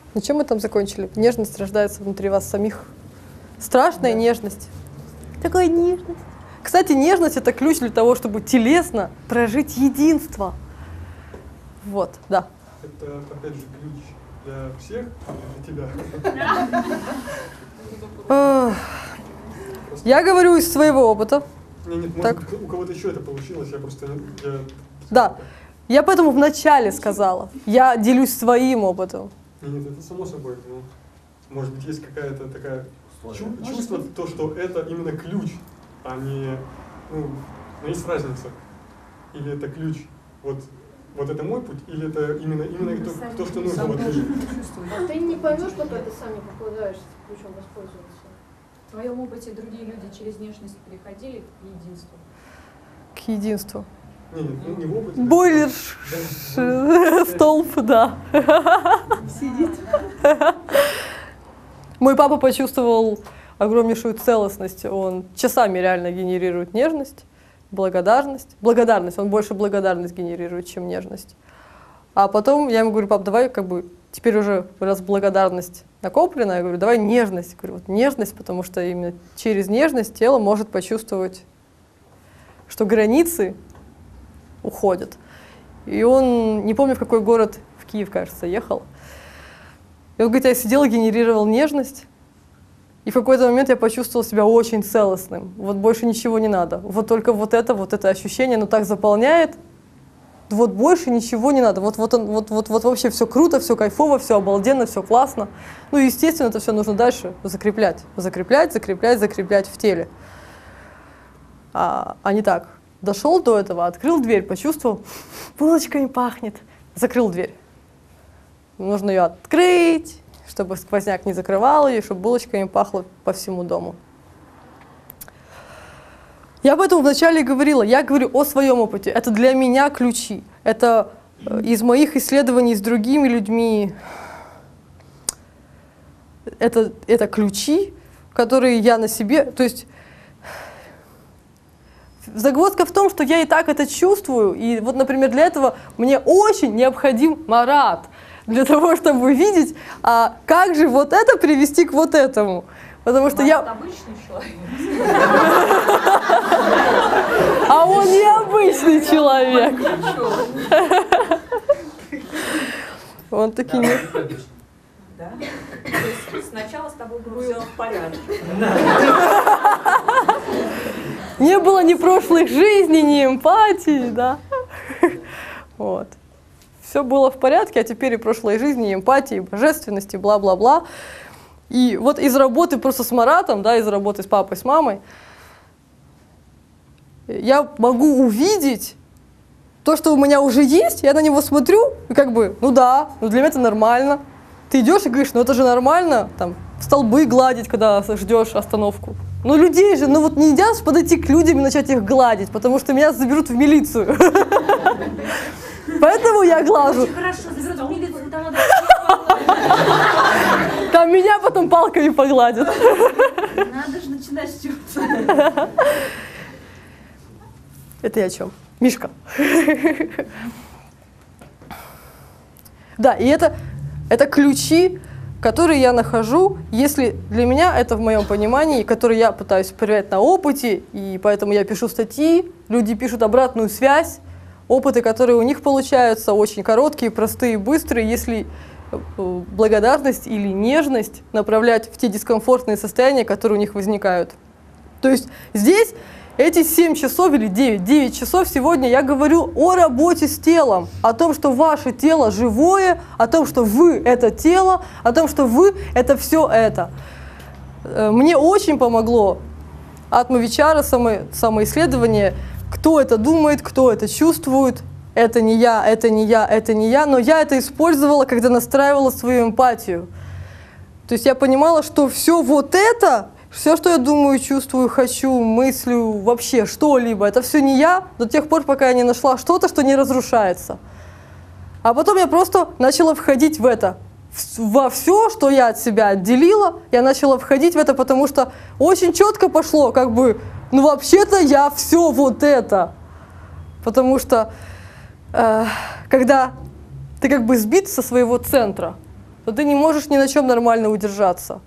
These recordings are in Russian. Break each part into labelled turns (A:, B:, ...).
A: Ну, чем мы там закончили? Нежность рождается внутри вас самих. Страшная нежность. Такая нежность. Кстати, нежность — это ключ для того, чтобы телесно прожить единство. Вот, да.
B: Это, опять же, ключ для всех, для тебя.
A: Я говорю из своего опыта.
B: Нет, может, у кого-то еще это получилось, я просто...
A: Да, я поэтому вначале сказала. Я делюсь своим опытом.
B: Нет, это само собой. Но, может быть, есть какая-то такая чувство, то, что это именно ключ, а не... Ну, есть разница. Или это ключ, вот это мой путь, или это именно то, что нужно в этой жизни.
C: Ты не поймешь, пока ты сам не попадаешься ключом воспользоваться.
D: В твоем опыте другие люди через нежность переходили к единству?
A: К единству.
B: Не в опыте.
A: Бойлер, столб, да.
D: Сидит.
A: Мой папа почувствовал огромнейшую целостность. Он часами реально генерирует нежность, благодарность. Благодарность, он больше благодарность генерирует, чем нежность. А потом я ему говорю: пап, давай теперь уже раз благодарность накоплена, я говорю, давай нежность. Я говорю, вот нежность, потому что именно через нежность тело может почувствовать, что границы уходят. И он, не помню, в какой город, в Киев, кажется, ехал. И он говорит, я сидел и генерировал нежность, и в какой-то момент я почувствовал себя очень целостным. Вот больше ничего не надо. Вот только вот это ощущение, оно так заполняет, вот больше ничего не надо. Вот вообще все круто, все кайфово, все обалденно, все классно. Ну, естественно, это все нужно дальше закреплять. Закреплять в теле. А не так. Дошел до этого, открыл дверь, почувствовал, булочками пахнет. Закрыл дверь. Нужно ее открыть, чтобы сквозняк не закрывал ее, чтобы булочками пахло по всему дому. Я об этом вначале говорила. Я говорю о своем опыте. Это для меня ключи. Это из моих исследований с другими людьми. Это ключи, которые я на себе... То есть загвоздка в том, что я и так это чувствую. И вот, например, для этого мне очень необходим Марат. Для того, чтобы видеть, как же вот это привести к вот этому. Потому что
D: Марат обычный человек.
A: А он необычный человек. Он таки не...
D: Да? То есть сначала с тобой было все в порядке.
A: Не было ни прошлых жизней, ни эмпатии, да. Вот. Все было в порядке, а теперь и прошлой жизни, и эмпатии, и божественности, бла-бла-бла. И вот из работы просто с Маратом, да, из работы с папой, с мамой, я могу увидеть то, что у меня уже есть, я на него смотрю, и ну да, для меня это нормально. Ты идешь и говоришь, это же нормально, там, столбы гладить, когда ждешь остановку. Но людей же, вот нельзя подойти к людям и начать их гладить, потому что меня заберут в милицию. Поэтому я глажу.
D: Очень хорошо, заберут в милицию, там надо...
A: Там меня потом палками погладят.
D: Надо же начинать с чего-то.
A: Это я о чем? Мишка. Да, и это ключи, которые я нахожу, если для меня это в моем понимании, которые я пытаюсь проверять на опыте, и поэтому я пишу статьи, люди пишут обратную связь, опыты, которые у них получаются, очень короткие, простые, быстрые, если благодарность или нежность направлять в те дискомфортные состояния, которые у них возникают. То есть здесь эти 7 часов или 9 часов сегодня я говорю о работе с телом, о том, что ваше тело живое, о том, что вы — это тело, о том, что вы — это все это. Мне очень помогло Атма-вичара, самоисследование, кто это думает, кто это чувствует. Это не я, это не я, это не я, но я это использовала, когда настраивала свою эмпатию. То есть я понимала, что все вот это, все, что я думаю, чувствую, хочу, мыслю, вообще что-либо, это все не я до тех пор, пока я не нашла что-то, что не разрушается. А потом я просто начала входить в это, во все, что я от себя отделила, я начала входить в это, потому что очень четко пошло, вообще-то я все вот это. Потому что когда ты сбит со своего центра, то ты не можешь ни на чем нормально удержаться.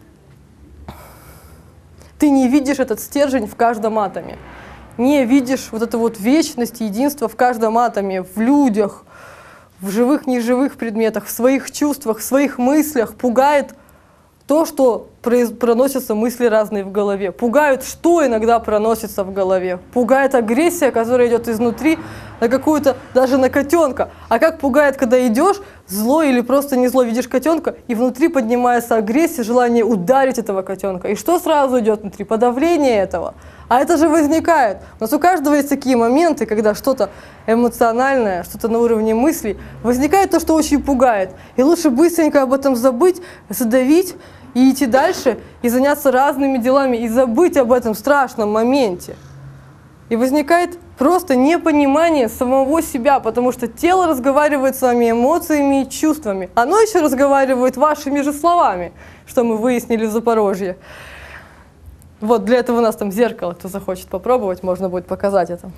A: Ты не видишь этот стержень в каждом атоме. Не видишь вот эту вот вечность, единство в каждом атоме, в людях, в живых, неживых предметах, в своих чувствах, в своих мыслях. Пугает то, что проносятся мысли разные в голове. Пугают, что иногда проносится в голове. Пугает агрессия, которая идет изнутри на какую-то, даже на котенка. А как пугает, когда идешь, зло или просто не зло, видишь котенка, и внутри поднимается агрессия, желание ударить этого котенка. И что сразу идет внутри? Подавление этого. А это же возникает. У нас у каждого есть такие моменты, когда что-то эмоциональное, что-то на уровне мыслей, возникает то, что очень пугает. И лучше быстренько об этом забыть, задавить и идти дальше, и заняться разными делами, и забыть об этом страшном моменте. И возникает просто непонимание самого себя, потому что тело разговаривает с вами эмоциями и чувствами. Оно еще разговаривает вашими же словами, что мы выяснили в Запорожье. Вот для этого у нас там зеркало, кто захочет попробовать, можно будет показать это.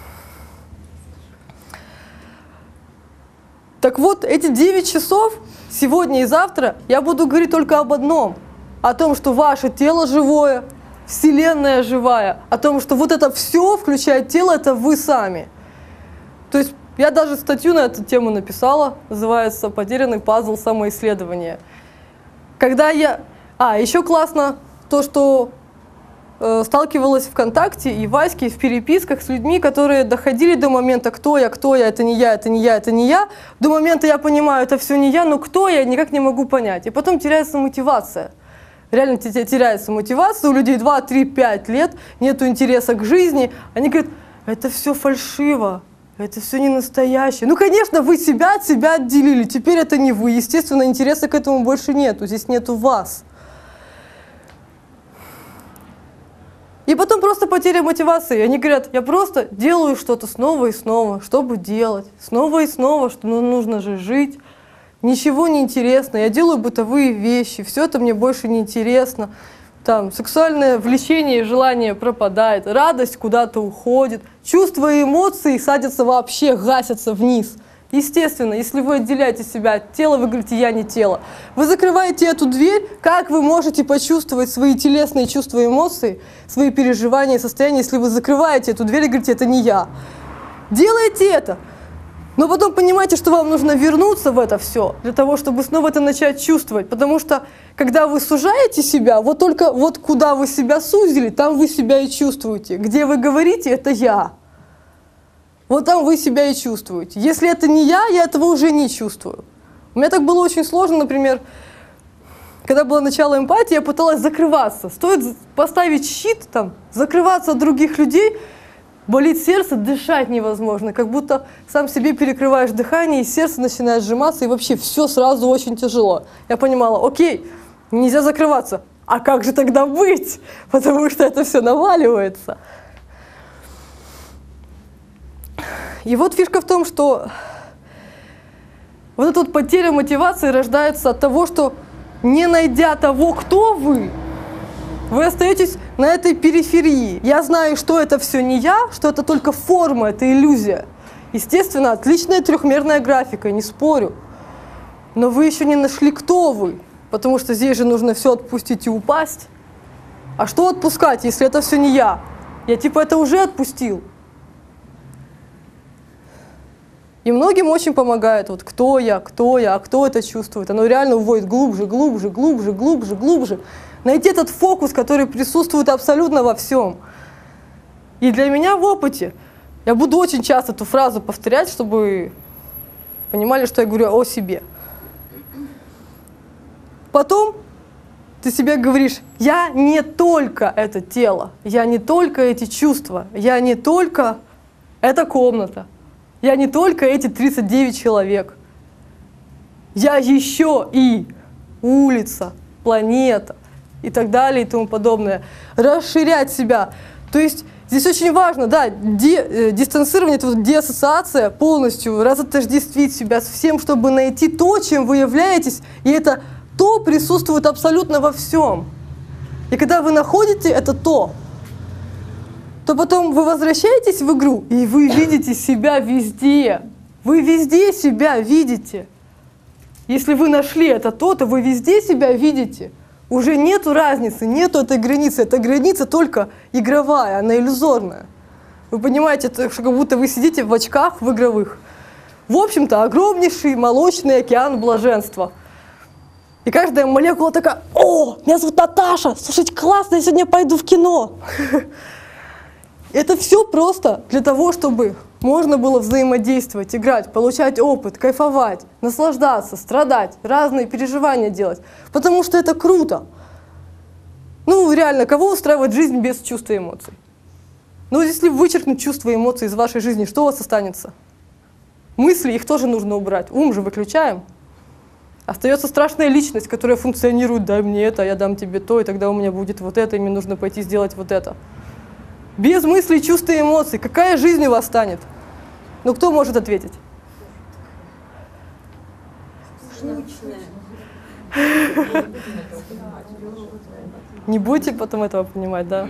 A: Так вот, эти 9 часов, сегодня и завтра, я буду говорить только об одном. О том, что ваше тело живое, Вселенная живая. О том, что вот это все, включая тело, это вы сами. То есть я даже статью на эту тему написала, называется «Потерянный пазл самоисследования». Когда я... еще классно то, что сталкивалась ВКонтакте и в Ваське в переписках с людьми, которые доходили до момента «кто я, это не я, это не я, это не я», до момента «я понимаю, это все не я, но кто я, никак не могу понять». И потом теряется мотивация. Реально теряется мотивация, у людей 2, 3, 5 лет, нету интереса к жизни. Они говорят, это все фальшиво, это все не настоящее. Ну, конечно, вы себя от себя отделили, теперь это не вы. Естественно, интереса к этому больше нету, здесь нету вас. И потом просто потеря мотивации. Они говорят, я просто делаю что-то снова и снова, чтобы делать. Снова и снова, что нужно же жить. Ничего не интересно, я делаю бытовые вещи, все это мне больше не интересно. Там сексуальное влечение и желание пропадает, радость куда-то уходит, чувства и эмоции садятся вообще, гасятся вниз. Естественно, если вы отделяете себя от тела, вы говорите «я не тело». Вы закрываете эту дверь, как вы можете почувствовать свои телесные чувства и эмоции, свои переживания и состояния, если вы закрываете эту дверь и говорите «это не я». Делайте это. Но потом понимаете, что вам нужно вернуться в это все, для того, чтобы снова это начать чувствовать. Потому что, когда вы сужаете себя, вот только вот куда вы себя сузили, там вы себя и чувствуете. Где вы говорите «это я», вот там вы себя и чувствуете. Если это не я этого уже не чувствую. У меня так было очень сложно, например, когда было начало эмпатии, я пыталась закрываться. Стоит поставить щит, там, закрываться от других людей, болит сердце, дышать невозможно, как будто сам себе перекрываешь дыхание, и сердце начинает сжиматься, и вообще все сразу очень тяжело. Я понимала, окей, нельзя закрываться, а как же тогда быть? Потому что это все наваливается. И вот фишка в том, что вот эта вот потеря мотивации рождается от того, что не найдя того, кто вы остаетесь на этой периферии. Я знаю, что это все не я, что это только форма, это иллюзия. Естественно, отличная трехмерная графика, не спорю. Но вы еще не нашли, кто вы, потому что здесь же нужно все отпустить и упасть. А что отпускать, если это все не я? Я типа это уже отпустил. И многим очень помогает, вот кто я, а кто это чувствует. Оно реально уводит глубже, глубже, глубже, глубже, глубже. Найти этот фокус, который присутствует абсолютно во всем. И для меня в опыте, я буду очень часто эту фразу повторять, чтобы понимали, что я говорю о себе. Потом ты себе говоришь, я не только это тело, я не только эти чувства, я не только эта комната. Я не только эти 39 человек. Я еще и улица, планета и так далее и тому подобное. Расширять себя. То есть здесь очень важно, да, дистанцирование, это вот деассоциация, полностью разотождествить себя с всем, чтобы найти то, чем вы являетесь, и это то присутствует абсолютно во всем. И когда вы находите это то потом вы возвращаетесь в игру, и вы видите себя везде. Вы везде себя видите. Если вы нашли это то вы везде себя видите. Уже нету разницы, нету этой границы. Эта граница только игровая, она иллюзорная. Вы понимаете, это как будто вы сидите в очках в игровых. В общем-то, огромнейший молочный океан блаженства. И каждая молекула такая: «О, меня зовут Наташа, слушайте, классно, я сегодня пойду в кино». Это все просто для того, чтобы можно было взаимодействовать, играть, получать опыт, кайфовать, наслаждаться, страдать, разные переживания делать. Потому что это круто. Ну, реально, кого устраивает жизнь без чувств и эмоций? Ну, если вычеркнуть чувства и эмоции из вашей жизни, что у вас останется? Мысли, их тоже нужно убрать. Ум же выключаем. Остается страшная личность, которая функционирует: дай мне это, я дам тебе то, и тогда у меня будет вот это, и мне нужно пойти сделать вот это. Без мыслей, чувств и эмоций какая жизнь у вас станет? Ну, кто может ответить? Не будете потом этого понимать, да?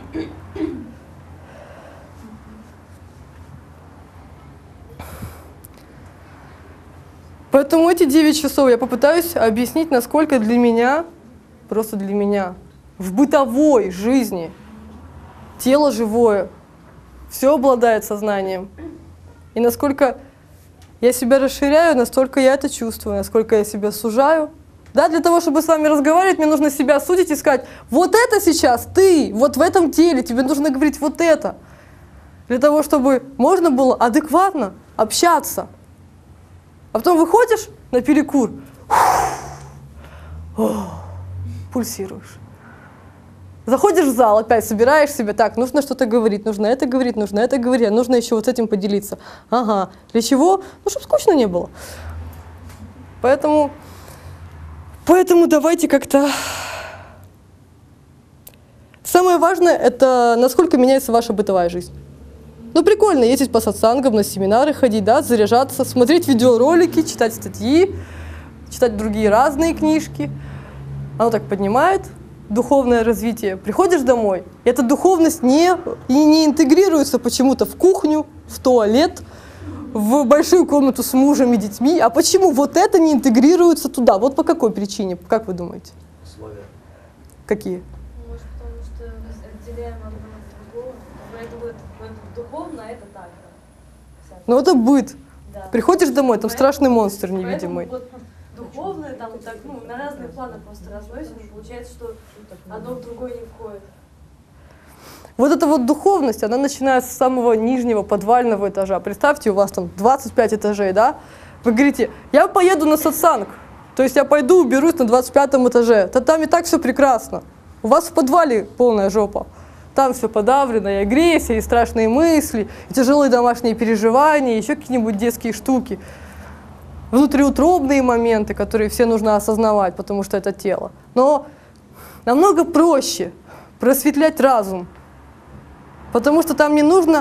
A: Поэтому эти 9 часов я попытаюсь объяснить, насколько для меня, просто для меня, в бытовой жизни тело живое, все обладает сознанием. И насколько я себя расширяю, настолько я это чувствую, насколько я себя сужаю. Да, для того, чтобы с вами разговаривать, мне нужно себя судить и сказать: вот это сейчас ты, вот в этом теле, тебе нужно говорить вот это. Для того, чтобы можно было адекватно общаться. А потом выходишь на перекур, пульсируешь. Заходишь в зал, опять собираешь себя: так, нужно что-то говорить, нужно это говорить, а нужно еще вот этим поделиться. Ага, для чего? Ну, чтобы скучно не было. Поэтому давайте как-то... Самое важное — это насколько меняется ваша бытовая жизнь. Ну, прикольно ездить по сатсангам, на семинары ходить, да, заряжаться, смотреть видеоролики, читать статьи, читать другие разные книжки. Оно так поднимает духовное развитие. Приходишь домой, и эта духовность не интегрируется почему-то в кухню, в туалет, в большую комнату с мужем и детьми. А почему вот это не интегрируется туда? Вот по какой причине? Как вы думаете?
E: Условия.
A: Какие?
C: Может, потому что разделяем одно от другого. Поэтому это духовно, а это так.
A: Ну, это быт.
C: Да.
A: Приходишь домой, там страшный монстр невидимый.
C: Поэтому вот духовное там так, ну, на разные планы просто разносим, и получается, что одно в другое не входит.
A: Вот эта вот духовность, она начинается с самого нижнего подвального этажа. Представьте, у вас там 25 этажей, да? Вы говорите: я поеду на сатсанг. То есть я пойду уберусь на 25 этаже. Да там и так все прекрасно. У вас в подвале полная жопа. Там все подавлено, и агрессия, и страшные мысли, и тяжелые домашние переживания, и еще какие-нибудь детские штуки. Внутриутробные моменты, которые все нужно осознавать, потому что это тело. Но намного проще просветлять разум, потому что там не нужно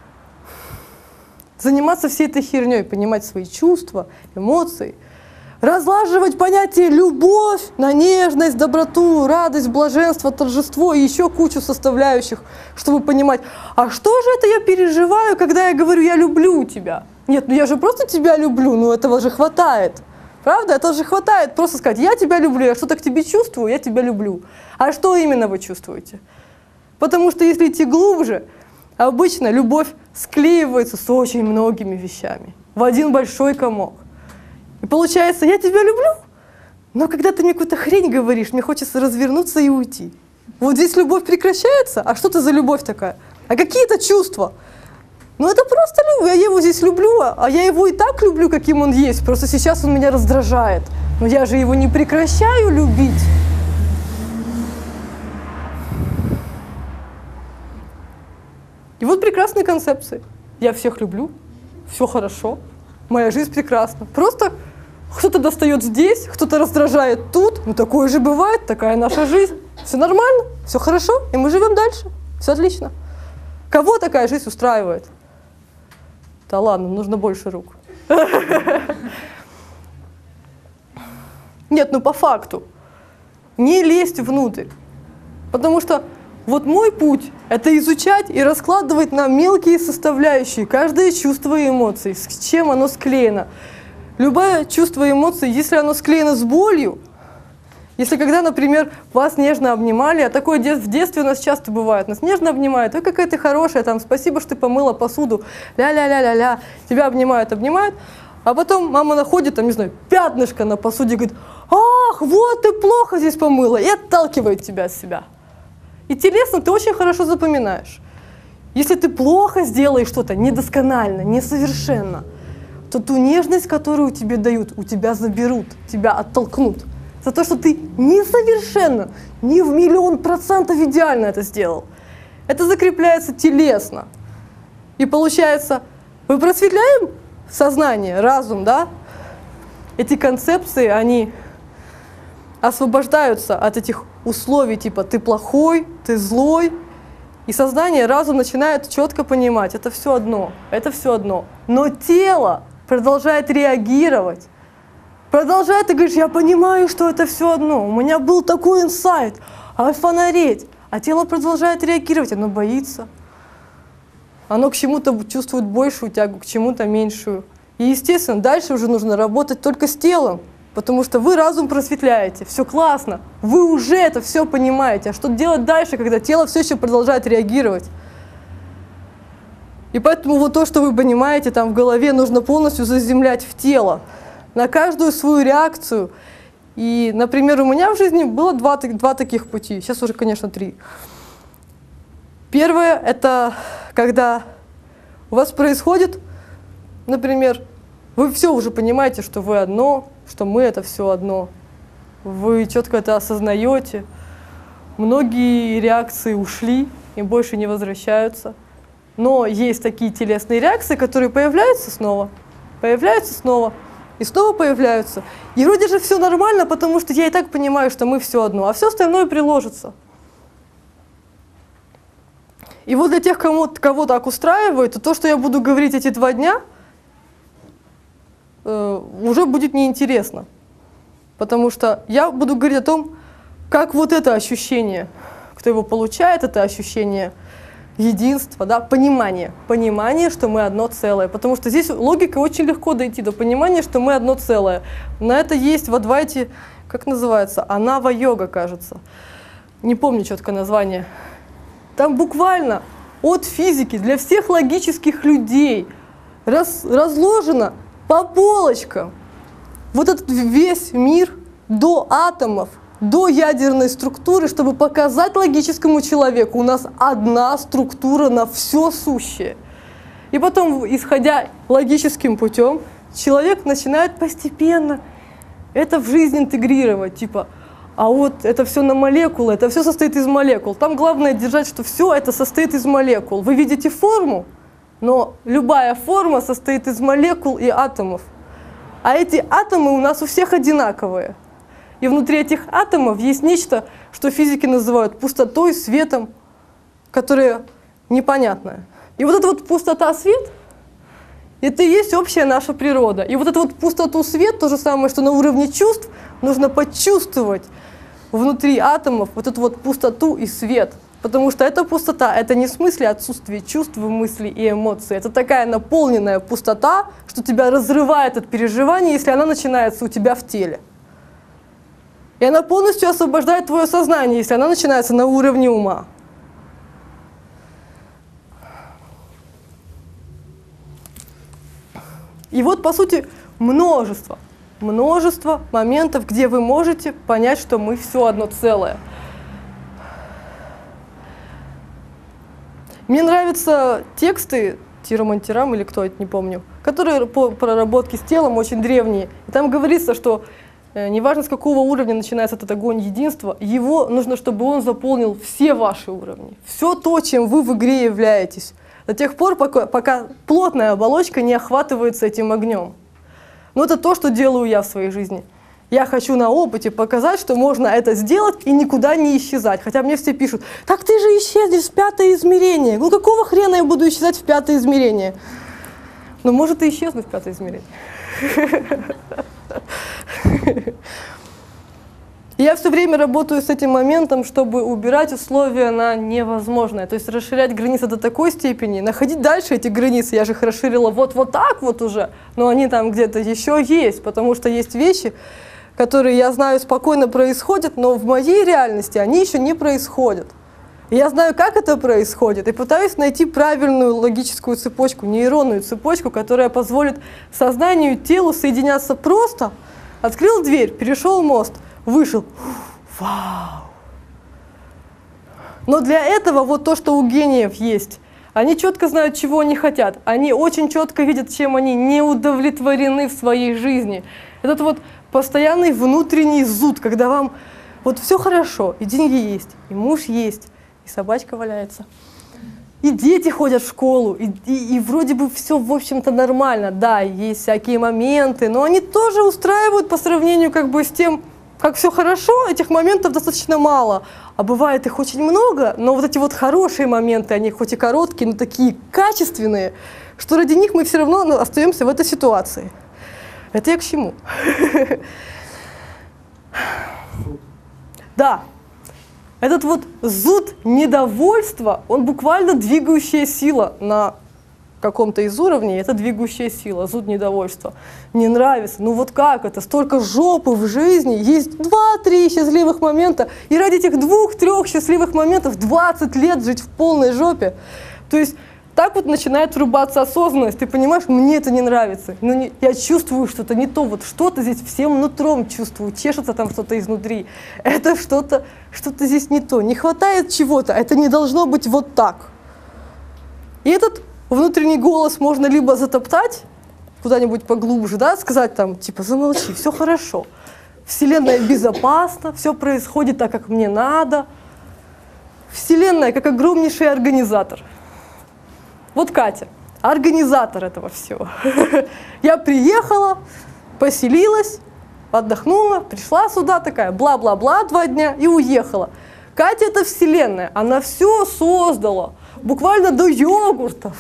A: заниматься всей этой херней, понимать свои чувства, эмоции, разлаживать понятие любовь на нежность, доброту, радость, блаженство, торжество и еще кучу составляющих, чтобы понимать: а что же это я переживаю, когда я говорю «я люблю тебя»? Нет, ну я же просто тебя люблю, ну этого же хватает. Правда? Это же хватает просто сказать: я тебя люблю, я что-то к тебе чувствую, я тебя люблю. А что именно вы чувствуете? Потому что если идти глубже, обычно любовь склеивается с очень многими вещами в один большой комок. И получается: я тебя люблю, но когда ты мне какую-то хрень говоришь, мне хочется развернуться и уйти. Вот здесь любовь прекращается, а что это за любовь такая? А какие-то чувства? Ну это просто любовь, я его здесь люблю, а я его и так люблю, каким он есть, просто сейчас он меня раздражает. Но я же его не прекращаю любить. И вот прекрасные концепции. Я всех люблю, все хорошо, моя жизнь прекрасна. Просто кто-то достает здесь, кто-то раздражает тут. Ну такое же бывает, такая наша жизнь. Все нормально, все хорошо, и мы живем дальше. Все отлично. Кого такая жизнь устраивает? Да ладно, нужно больше рук. Нет, ну по факту. Не лезть внутрь. Потому что вот мой путь — это изучать и раскладывать на мелкие составляющие каждое чувство и эмоции, с чем оно склеено. любое чувство и эмоции, если оно склеено с болью, если когда, например, вас нежно обнимали, а такое в детстве у нас часто бывает, нас нежно обнимают, ой, какая ты хорошая, там, спасибо, что ты помыла посуду, ля-ля-ля-ля-ля, тебя обнимают, а потом мама находит, там, не знаю, пятнышко на посуде, говорит, ах, вот ты плохо здесь помыла, и отталкивает тебя от себя. И телесно ты очень хорошо запоминаешь. Если ты плохо сделаешь что-то недосконально, несовершенно, то ту нежность, которую тебе дают, у тебя заберут, тебя оттолкнут. За то, что ты несовершенно, не в 1000000% идеально это сделал. Это закрепляется телесно. И получается, мы просветляем сознание, разум, да? Эти концепции, они освобождаются от этих условий, типа ты плохой, ты злой. И сознание, разум начинает четко понимать, это все одно, это все одно. Но тело продолжает реагировать. Продолжает, ты говоришь, я понимаю, что это все одно, у меня был такой инсайт, альфа-наредь. А тело продолжает реагировать, оно боится. Оно к чему-то чувствует большую тягу, к чему-то меньшую. И, естественно, дальше уже нужно работать только с телом, потому что вы разум просветляете, все классно, вы уже это все понимаете. А что делать дальше, когда тело все еще продолжает реагировать? И поэтому вот то, что вы понимаете там в голове, нужно полностью заземлять в тело. На каждую свою реакцию. И, например, у меня в жизни было два таких пути, сейчас уже, конечно, 3. Первое — это когда у вас происходит, например, вы все уже понимаете, что вы одно, что мы — это все одно. Вы четко это осознаете. Многие реакции ушли и больше не возвращаются. Но есть такие телесные реакции, которые появляются снова и снова появляются. И вроде же все нормально, потому что я и так понимаю, что мы все одно, а все остальное приложится. И вот для тех, кого так устраивает, то, что я буду говорить эти 2 дня, уже будет неинтересно. Потому что я буду говорить о том, как вот это ощущение, кто его получает, это ощущение единства, да, понимание, что мы одно целое. Потому что здесь логикой очень легко дойти до понимания, что мы одно целое. На это есть в Адвайте, как называется, Анава-йога, кажется. Не помню четко название. Там буквально от физики для всех логических людей разложено по полочкам вот этот весь мир до атомов, до ядерной структуры, чтобы показать логическому человеку, у нас одна структура на все сущее. И потом, исходя логическим путем, человек начинает постепенно это в жизнь интегрировать, типа, а вот это все на молекулы, это все состоит из молекул. Там главное держать, что все это состоит из молекул. Вы видите форму, но любая форма состоит из молекул и атомов. А эти атомы у нас у всех одинаковые. И внутри этих атомов есть нечто, что физики называют пустотой, светом, которое непонятное. И вот эта вот пустота, свет, это и есть общая наша природа. И вот эту вот пустоту, свет, то же самое, что на уровне чувств, нужно почувствовать внутри атомов вот эту вот пустоту и свет. Потому что эта пустота, это не в смысле отсутствие чувств, мыслей и эмоций. Это такая наполненная пустота, что тебя разрывает от переживаний, если она начинается у тебя в теле. И она полностью освобождает твое сознание, если она начинается на уровне ума. И вот, по сути, множество моментов, где вы можете понять, что мы все одно целое. Мне нравятся тексты Тирамантирам или кто это, не помню, которые по проработке с телом очень древние. И там говорится, что неважно, с какого уровня начинается этот огонь единства, его нужно, чтобы он заполнил все ваши уровни, все то, чем вы в игре являетесь, до тех пор, пока плотная оболочка не охватывается этим огнем. Но это то, что делаю я в своей жизни. Я хочу на опыте показать, что можно это сделать и никуда не исчезать. Хотя мне все пишут, так ты же исчезнешь в 5-е измерение. Ну какого хрена я буду исчезать в 5-е измерение? Ну может и исчезнуть в 5-е измерение. И я все время работаю с этим моментом, чтобы убирать условия на невозможное. То есть расширять границы до такой степени, находить дальше эти границы. Я же их расширила вот так вот уже, но они там где-то еще есть, потому что есть вещи, которые, я знаю, спокойно происходят, но в моей реальности они еще не происходят. И я знаю, как это происходит, и пытаюсь найти правильную логическую цепочку, нейронную цепочку, которая позволит сознанию и телу соединяться просто. Открыл дверь, перешел мост, вышел. Вау! Но для этого вот то, что у гениев есть. Они четко знают, чего они хотят. Они очень четко видят, чем они не удовлетворены в своей жизни. Этот вот постоянный внутренний зуд, когда вам вот все хорошо, и деньги есть, и муж есть, и собачка валяется, и дети ходят в школу, и вроде бы все, в общем-то, нормально. Да, есть всякие моменты, но они тоже устраивают по сравнению как бы с тем, как все хорошо, этих моментов достаточно мало. А бывает их очень много, но вот эти вот хорошие моменты, они хоть и короткие, но такие качественные, что ради них мы все равно остаемся в этой ситуации. Это я к чему? Да, этот вот зуд недовольства, он буквально двигающая сила на каком-то из уровней, это двигающая сила, зуд недовольства. Не нравится, ну вот как это, столько жопы в жизни, есть 2-3 счастливых момента, и ради этих 2-3 счастливых моментов 20 лет жить в полной жопе. То есть так вот начинает врубаться осознанность, ты понимаешь, мне это не нравится, но я чувствую что-то не то, вот что-то здесь всем нутром чувствую, чешется там что-то изнутри, это что-то здесь не то, не хватает чего-то, это не должно быть вот так. И этот внутренний голос можно либо затоптать куда-нибудь поглубже, да, сказать там, типа, замолчи, все хорошо, Вселенная безопасна, все происходит так, как мне надо, Вселенная как огромнейший организатор. Вот Катя, организатор этого всего. Я приехала, поселилась, отдохнула, пришла сюда такая, бла-бла-бла 2 дня и уехала. Катя — это Вселенная, она все создала, буквально до йогуртов.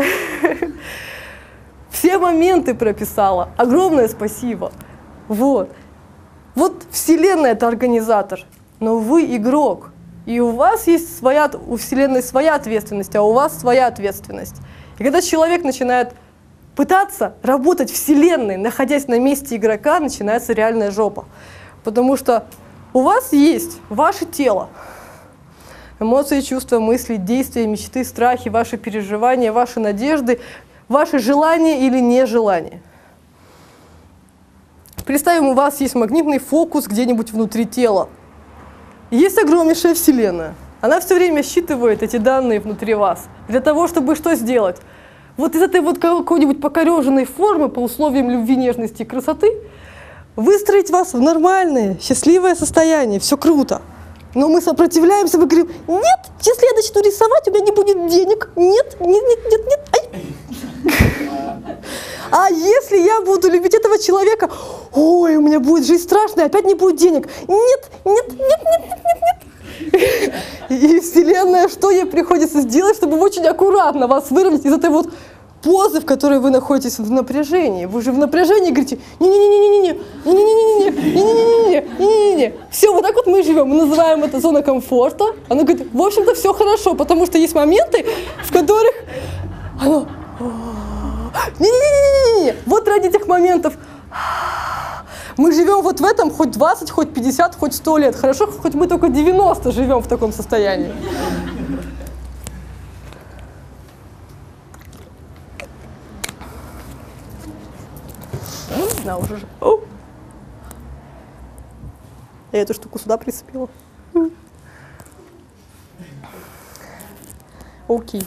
A: Все моменты прописала. Огромное спасибо. Вот. Вот Вселенная — это организатор, но вы игрок. И у вас есть у Вселенной своя ответственность, а у вас своя ответственность. И когда человек начинает пытаться работать Вселенной, находясь на месте игрока, начинается реальная жопа. Потому что у вас есть ваше тело, эмоции, чувства, мысли, действия, мечты, страхи, ваши переживания, ваши надежды, ваши желания или нежелания. Представим, у вас есть магнитный фокус где-нибудь внутри тела. Есть огромнейшая Вселенная. Она все время считывает эти данные внутри вас. Для того, чтобы что сделать? Вот из этой вот какой-нибудь покореженной формы по условиям любви, нежности и красоты выстроить вас в нормальное, счастливое состояние. Все круто. Но мы сопротивляемся, мы говорим, нет, если я начну рисовать, у меня не будет денег. Нет, нет, нет, нет, нет. Ай. А если я буду любить этого человека, ой, у меня будет жизнь страшная, опять не будет денег. Нет, нет, нет, нет, нет, нет, нет. И Вселенная, что ей приходится сделать, чтобы очень аккуратно вас выровнять из этой вот позы, в которой вы находитесь в напряжении. Вы же в напряжении говорите, не-не-не-не-не-не, не-не-не-не-не-не-не-не-не. Все, вот так вот мы живем, мы называем это зона комфорта. Она говорит, в общем-то, все хорошо, потому что есть моменты, в которых оно... Не-не-не-не-не-не. Вот ради этих моментов мы живем вот в этом хоть 20, хоть 50, хоть 100 лет. Хорошо, хоть мы только 90 живем в таком состоянии. На, уже. О! Я эту штуку сюда прицепила. Окей.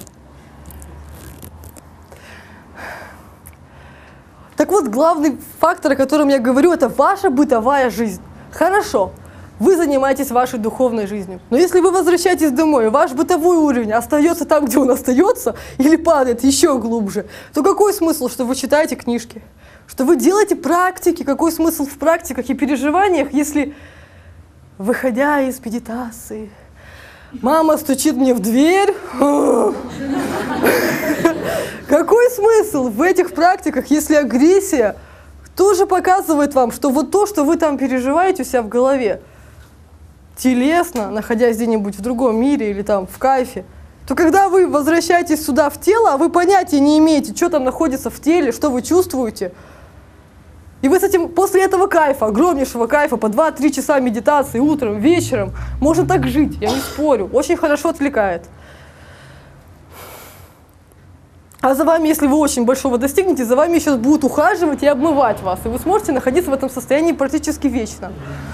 A: Так вот, главный фактор, о котором я говорю, это ваша бытовая жизнь. Хорошо, вы занимаетесь вашей духовной жизнью. Но если вы возвращаетесь домой, и ваш бытовой уровень остается там, где он остается, или падает еще глубже, то какой смысл, что вы читаете книжки? Что вы делаете практики? Какой смысл в практиках и переживаниях, если, выходя из медитации, мама стучит мне в дверь? Какой смысл в этих практиках, если агрессия тоже показывает вам, что вот то, что вы там переживаете у себя в голове, телесно, находясь где-нибудь в другом мире или там в кайфе, то когда вы возвращаетесь сюда в тело, а вы понятия не имеете, что там находится в теле, что вы чувствуете, и вы с этим после этого кайфа, огромнейшего кайфа, по 2-3 часа медитации утром, вечером, можно так жить, я не спорю, очень хорошо отвлекает. А за вами, если вы очень большого достигнете, за вами сейчас будут ухаживать и обмывать вас, и вы сможете находиться в этом состоянии практически вечно.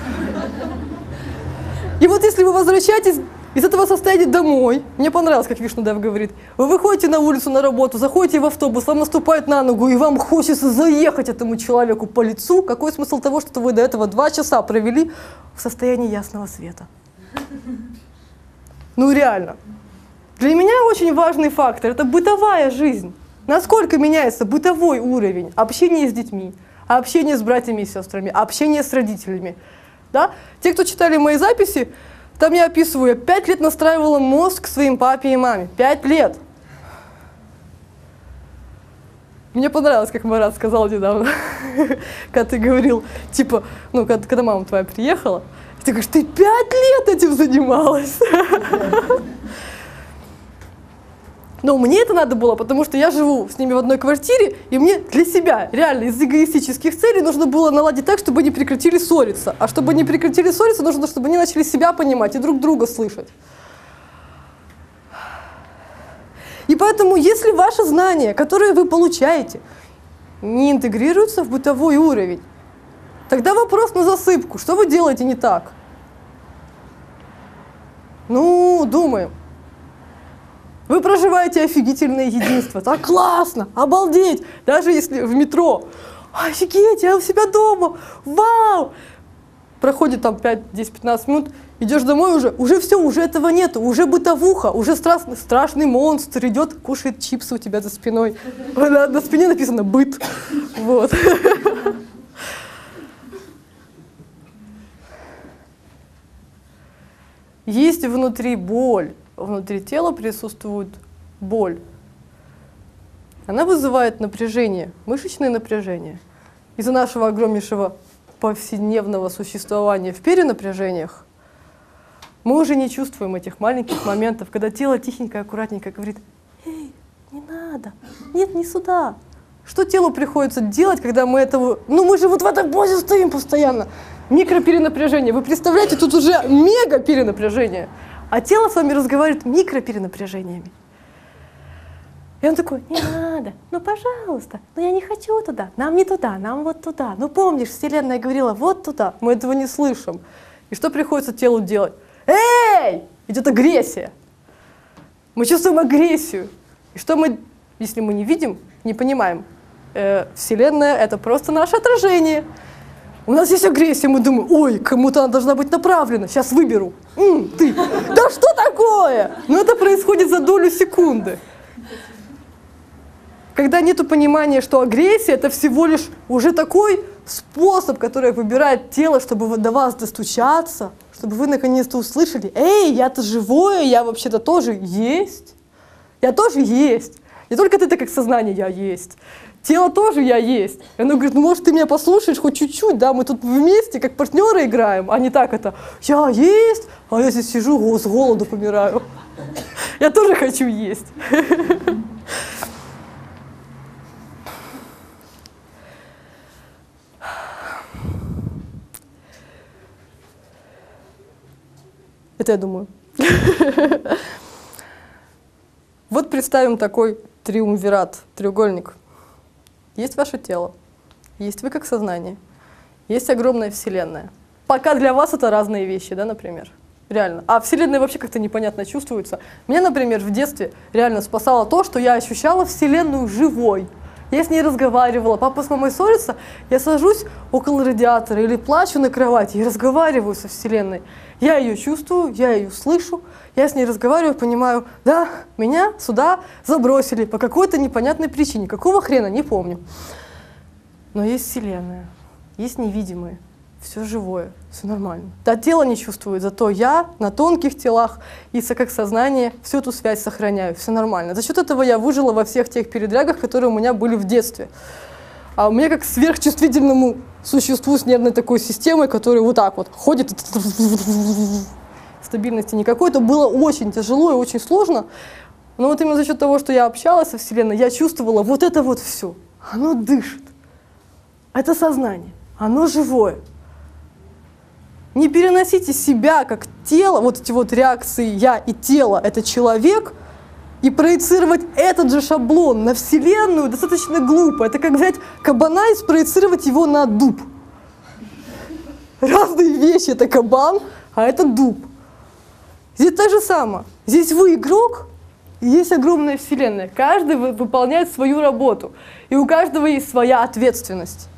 A: И вот если вы возвращаетесь из этого состояния домой, мне понравилось, как Вишнудев говорит, вы выходите на улицу на работу, заходите в автобус, вам наступает на ногу, и вам хочется заехать этому человеку по лицу, какой смысл того, что вы до этого 2 часа провели в состоянии ясного света? Ну реально. Для меня очень важный фактор – это бытовая жизнь. Насколько меняется бытовой уровень общения с детьми, общения с братьями и сестрами, общения с родителями. Да? Те, кто читали мои записи, там я описываю, я 5 лет настраивала мозг к своим папе и маме. 5 лет. Мне понравилось, как Марат сказал недавно, когда ты говорил, типа, ну, когда мама твоя приехала, ты говоришь, ты 5 лет этим занималась. Но мне это надо было, потому что я живу с ними в одной квартире, и мне для себя, реально, из эгоистических целей нужно было наладить так, чтобы они прекратили ссориться. А чтобы они прекратили ссориться, нужно, чтобы они начали себя понимать и друг друга слышать. И поэтому, если ваши знания, которые вы получаете, не интегрируются в бытовой уровень, тогда вопрос на засыпку. Что вы делаете не так? Ну, думаем. Вы проживаете офигительное единство. Так классно, обалдеть. Даже если в метро. Офигеть, я у себя дома. Вау! Проходит там 5-10-15 минут, идешь домой уже все, уже этого нету, уже бытовуха, уже страшный монстр идет, кушает чипсы у тебя за спиной. На спине написано «быт». Вот. Есть внутри боль. Внутри тела присутствует боль. Она вызывает напряжение, мышечное напряжение. Из-за нашего огромнейшего повседневного существования в перенапряжениях мы уже не чувствуем этих маленьких моментов, когда тело тихенько, аккуратненько говорит: «Эй, не надо, нет, не сюда». Что телу приходится делать, когда мы этого... Ну мы же вот в этой позе стоим постоянно. Микроперенапряжение. Вы представляете, тут уже мега перенапряжение. А тело с вами разговаривает микроперенапряжениями. И он такой: не надо, ну пожалуйста, ну я не хочу туда, нам не туда, нам вот туда. Ну помнишь, Вселенная говорила вот туда, мы этого не слышим. И что приходится телу делать? Эй! Идет агрессия. Мы чувствуем агрессию. И что мы, если мы не видим, не понимаем? Вселенная — это просто наше отражение. У нас есть агрессия, мы думаем: ой, кому-то она должна быть направлена, сейчас выберу. Ты, да что такое? Но это происходит за долю секунды. Когда нет понимания, что агрессия — это всего лишь уже такой способ, который выбирает тело, чтобы до вас достучаться, чтобы вы наконец-то услышали: эй, я-то живое, я вообще-то тоже есть. Я тоже есть. Не только ты как сознание, я есть. Тело тоже я есть. И оно говорит: ну может ты меня послушаешь хоть чуть-чуть, да, мы тут вместе как партнеры играем, а не так это: я есть, а я здесь сижу, с голоду помираю. Я тоже хочу есть. Это я думаю. Вот представим такой триумвират, треугольник. Есть ваше тело, есть вы как сознание, есть огромная Вселенная. Пока для вас это разные вещи, да, например. Реально. А Вселенная вообще как-то непонятно чувствуется. Меня, например, в детстве реально спасало то, что я ощущала Вселенную живой. Я с ней разговаривала. Папа с мамой ссорятся, я сажусь около радиатора или плачу на кровати и разговариваю со Вселенной. Я ее чувствую, я ее слышу, я с ней разговариваю, понимаю: да, меня сюда забросили по какой-то непонятной причине. Какого хрена, не помню. Но есть Вселенная, есть невидимые, все живое, все нормально. Да, тело не чувствует, зато я на тонких телах и как сознание всю эту связь сохраняю, все нормально. За счет этого я выжила во всех тех передрягах, которые у меня были в детстве. А у меня как сверхчувствительному существу с нервной такой системой, которая вот так вот ходит, стабильности никакой. Это было очень тяжело и очень сложно. Но вот именно за счет того, что я общалась со Вселенной, я чувствовала вот это вот все. Оно дышит. Это сознание. Оно живое. Не переносите себя как тело, вот эти вот реакции «я» и «тело» — это человек, и проецировать этот же шаблон на Вселенную достаточно глупо. Это как взять кабана и спроецировать его на дуб. Разные вещи. Это кабан, а это дуб. Здесь то же самое. Здесь вы игрок, и есть огромная Вселенная. Каждый выполняет свою работу. И у каждого есть своя ответственность.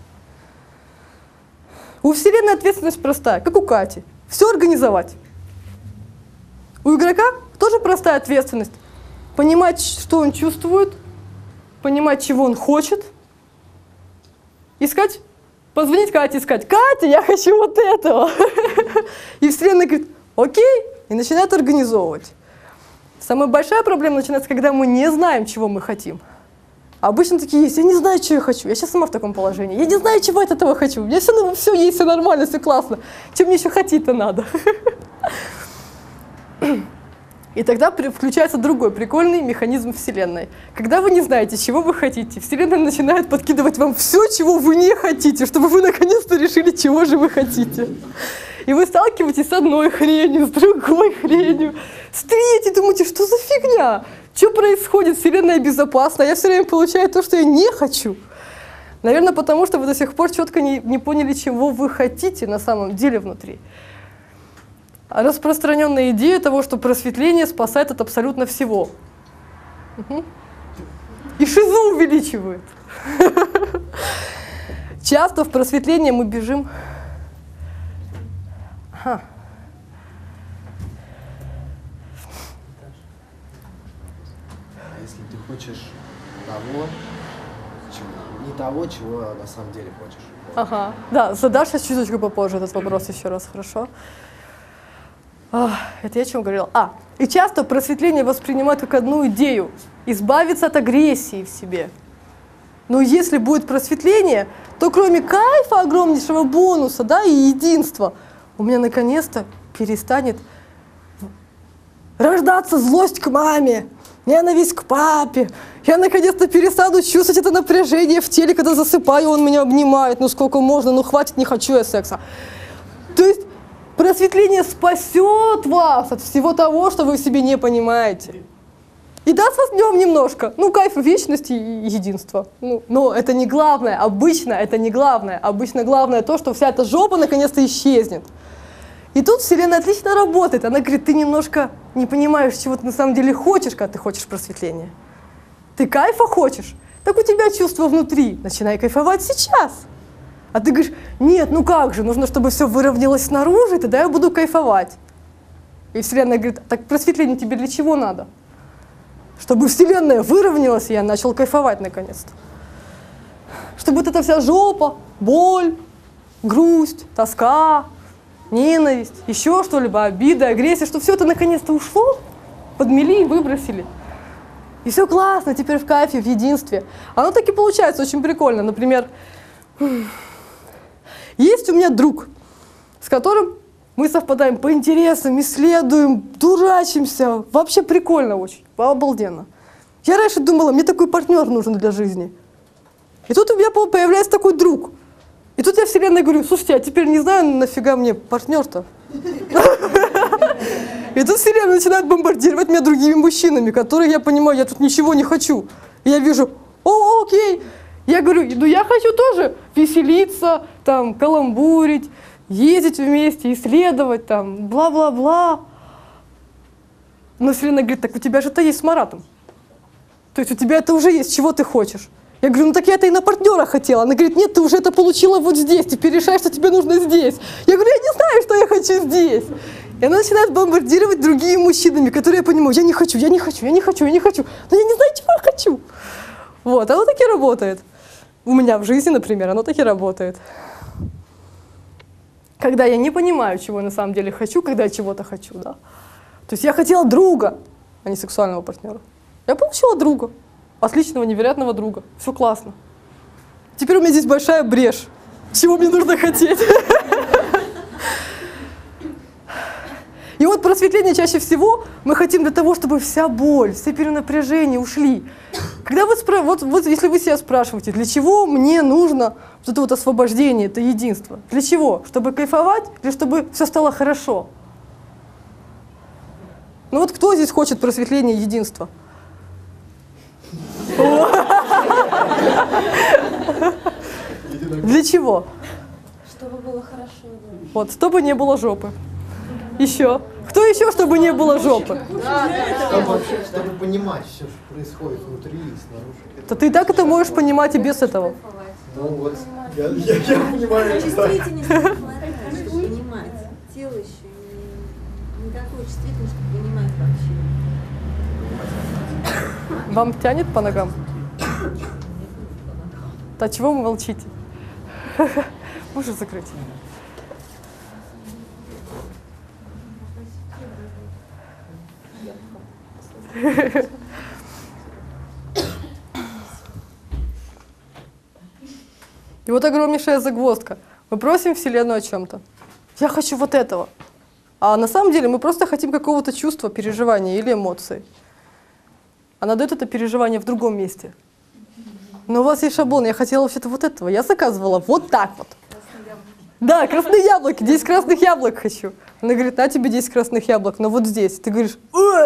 A: У Вселенной ответственность простая, как у Кати. Все организовать. У игрока тоже простая ответственность. Понимать, что он чувствует, понимать, чего он хочет. Искать, позвонить Кате и сказать: «Катя, я хочу вот этого». И Вселенная говорит: «Окей», и начинает организовывать. Самая большая проблема начинается, когда мы не знаем, чего мы хотим. Обычно такие есть: я не знаю, что я хочу. Я сейчас сама в таком положении. Я не знаю, чего я от этого хочу. У меня все есть, все нормально, все классно. Чем мне еще хотеть-то надо? И тогда включается другой прикольный механизм Вселенной. Когда вы не знаете, чего вы хотите, Вселенная начинает подкидывать вам все, чего вы не хотите, чтобы вы наконец-то решили, чего же вы хотите. И вы сталкиваетесь с одной хренью, с другой хренью, с третьей, думаете: что за фигня? Что происходит? Вселенная безопасна, я все время получаю то, что я не хочу. Наверное, потому что вы до сих пор четко не поняли, чего вы хотите на самом деле внутри. Распространенная идея того, что просветление спасает от абсолютно всего. Угу. И шизу увеличивает. Часто в просветление мы бежим. Ага.
E: А если ты хочешь не того, чего на самом деле хочешь?
A: Ага. Да, задашь сейчас чуточку попозже этот вопрос еще раз, хорошо? Это я о чем говорила? И часто просветление воспринимают как одну идею — избавиться от агрессии в себе. Но если будет просветление, то кроме кайфа, огромнейшего бонуса, да, и единства, у меня наконец-то перестанет рождаться злость к маме, ненависть к папе. Я наконец-то перестану чувствовать это напряжение в теле, когда засыпаю, он меня обнимает. Ну сколько можно, ну хватит, не хочу я секса. То есть просветление спасет вас от всего того, что вы в себе не понимаете. И даст вас днем немножко, ну, кайф вечности и единства. Но это не главное, обычно это не главное. Обычно главное то, что вся эта жопа наконец-то исчезнет. И тут Вселенная отлично работает. Она говорит: ты немножко не понимаешь, чего ты на самом деле хочешь, когда ты хочешь просветления. Ты кайфа хочешь? Так у тебя чувство внутри. Начинай кайфовать сейчас. А ты говоришь: нет, ну как же, нужно, чтобы все выровнялось снаружи, и тогда я буду кайфовать. И Вселенная говорит: так просветление тебе для чего надо? Чтобы Вселенная выровнялась, и я начал кайфовать наконец-то. Чтобы вот эта вся жопа, боль, грусть, тоска, ненависть, еще что-либо, обида, агрессия, чтобы все это наконец-то ушло, подмели и выбросили. И все классно, теперь в кайфе, в единстве. Оно таки получается очень прикольно. Например, есть у меня друг, с которым мы совпадаем по интересам, исследуем, дурачимся. Вообще прикольно очень, обалденно. Я раньше думала, мне такой партнер нужен для жизни. И тут у меня появляется такой друг. И тут я Вселенной говорю: слушайте, а теперь не знаю, нафига мне партнер-то. И тут Вселенная начинает бомбардировать меня другими мужчинами, которые, я понимаю, я тут ничего не хочу. И я вижу: о, окей. Я говорю: ну я хочу тоже веселиться, там, каламбурить, ездить вместе, исследовать, там, бла-бла-бла. Но Вселенная говорит: так у тебя же это есть с Маратом. То есть у тебя это уже есть, чего ты хочешь? Я говорю: ну так я это и на партнера хотела. Она говорит: нет, ты уже это получила вот здесь, теперь решай, что тебе нужно здесь. Я говорю: я не знаю, что я хочу здесь. И она начинает бомбардировать другими мужчинами, которые я понимаю: я не хочу, я не хочу, я не хочу, я не хочу. Но я не знаю, чего я хочу. Вот, оно таки работает. У меня в жизни, например, оно таки работает. Когда я не понимаю, чего я на самом деле хочу, когда я чего-то хочу, да. То есть я хотела друга, а не сексуального партнера. Я получила друга. Отличного, невероятного друга. Все классно. Теперь у меня здесь большая брешь. чего мне нужно хотеть. И вот просветление чаще всего мы хотим для того, чтобы вся боль, все перенапряжения ушли. Когда вот если вы себя спрашиваете, для чего мне нужно вот это вот освобождение, это единство? Для чего? Чтобы кайфовать или чтобы все стало хорошо? Ну вот кто здесь хочет просветления и единства? Для чего?
C: Чтобы было хорошо.
A: Вот, чтобы не было жопы. Еще. Кто еще, чтобы не было жопы?
E: Чтобы понимать все, что происходит внутри и снаружи.
A: То ты и так это можешь понимать и без этого.
E: Ну вот, я понимаю.
F: Чувствительность не хватает, чтобы понимать. Тело еще не такое чувствительное, чтобы понимать вообще.
A: Вам тянет по ногам? А чего вы молчите? Можешь закрыть? И вот огромнейшая загвоздка. Мы просим Вселенную о чем-то. Я хочу вот этого. А на самом деле мы просто хотим какого-то чувства, переживания или эмоции. Она дает это переживание в другом месте. Но у вас есть шаблон. Я хотела вообще-то вот этого. Я заказывала вот так вот. Да, красные яблоки. 10 красных яблок хочу. Она говорит, на тебе 10 красных яблок, но вот здесь. Ты говоришь,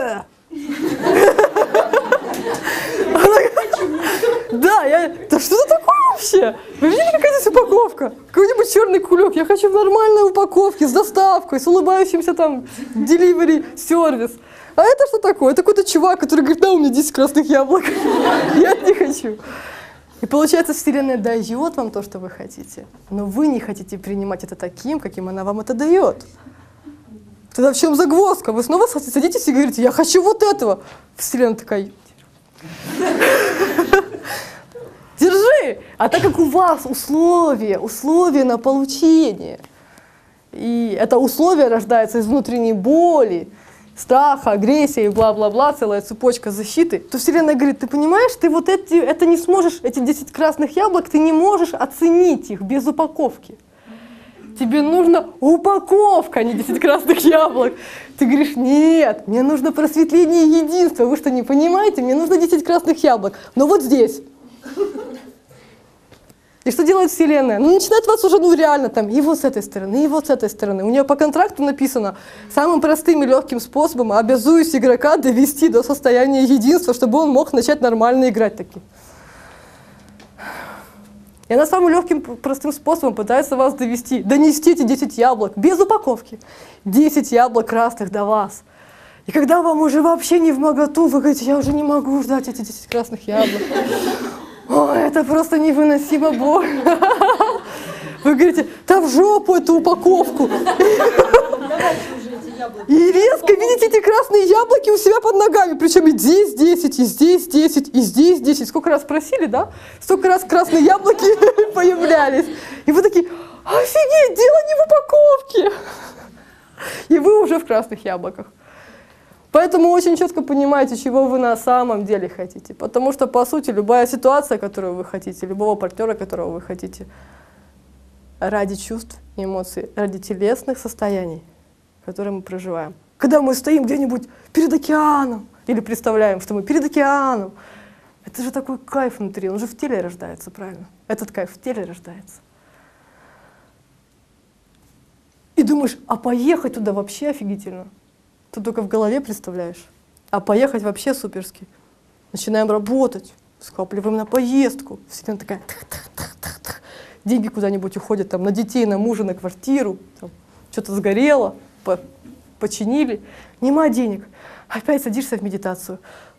A: да что это такое вообще? Вы видели, какая здесь упаковка? Какой-нибудь черный кулек. Я хочу в нормальной упаковке, с доставкой, с улыбающимся там delivery сервис. А это что такое? Это какой-то чувак, который говорит, да, у меня 10 красных яблок. Я не хочу. И получается, Вселенная дает вам то, что вы хотите, но вы не хотите принимать это таким, каким она вам это дает. Тогда в чем загвоздка? Вы снова садитесь и говорите, я хочу вот этого. Вселенная такая, держи! А так как у вас условия на получение, и это условие рождается из внутренней боли, страха, агрессии, бла-бла-бла, целая цепочка защиты, то Вселенная говорит, ты понимаешь, ты вот это не сможешь, эти 10 красных яблок, ты не можешь оценить их без упаковки. Тебе нужна упаковка, а не 10 красных яблок. Ты говоришь, нет, мне нужно просветление и единство. Вы что, не понимаете? Мне нужно 10 красных яблок. Но вот здесь. И что делает Вселенная? Ну, начинает вас уже, реально, там, и вот с этой стороны, и вот с этой стороны. У нее по контракту написано, самым простым и легким способом обязуюсь игрока довести до состояния единства, чтобы он мог начать нормально играть таки. И она самым легким, простым способом пытается вас донести эти 10 яблок, без упаковки. 10 яблок красных до вас. И когда вам уже вообще не вмоготу, вы говорите, я уже не могу ждать эти 10 красных яблок. Ой, это просто невыносимо больно. Вы говорите, да в жопу эту упаковку. И резко видите эти красные яблоки у себя под ногами. Причем и здесь 10, и здесь 10, и здесь 10. Сколько раз просили, да? Столько раз красные яблоки появлялись. И вы такие, офигеть, дело не в упаковке. И вы уже в красных яблоках. Поэтому очень четко понимаете, чего вы на самом деле хотите. Потому что, по сути, любая ситуация, которую вы хотите, любого партнера, которого вы хотите, ради чувств и эмоций, ради телесных состояний, которые мы проживаем. Когда мы стоим где-нибудь перед океаном, или представляем, что мы перед океаном, это же такой кайф внутри, он же в теле рождается, правильно? Этот кайф в теле рождается. И думаешь, а поехать туда вообще офигительно. Ты только в голове представляешь. А поехать вообще суперски. Начинаем работать, скапливаем на поездку. Вселенная такая, деньги куда-нибудь уходят, там, на детей, на мужа, на квартиру, что-то сгорело, починили. Нема денег. Опять садишься в медитацию.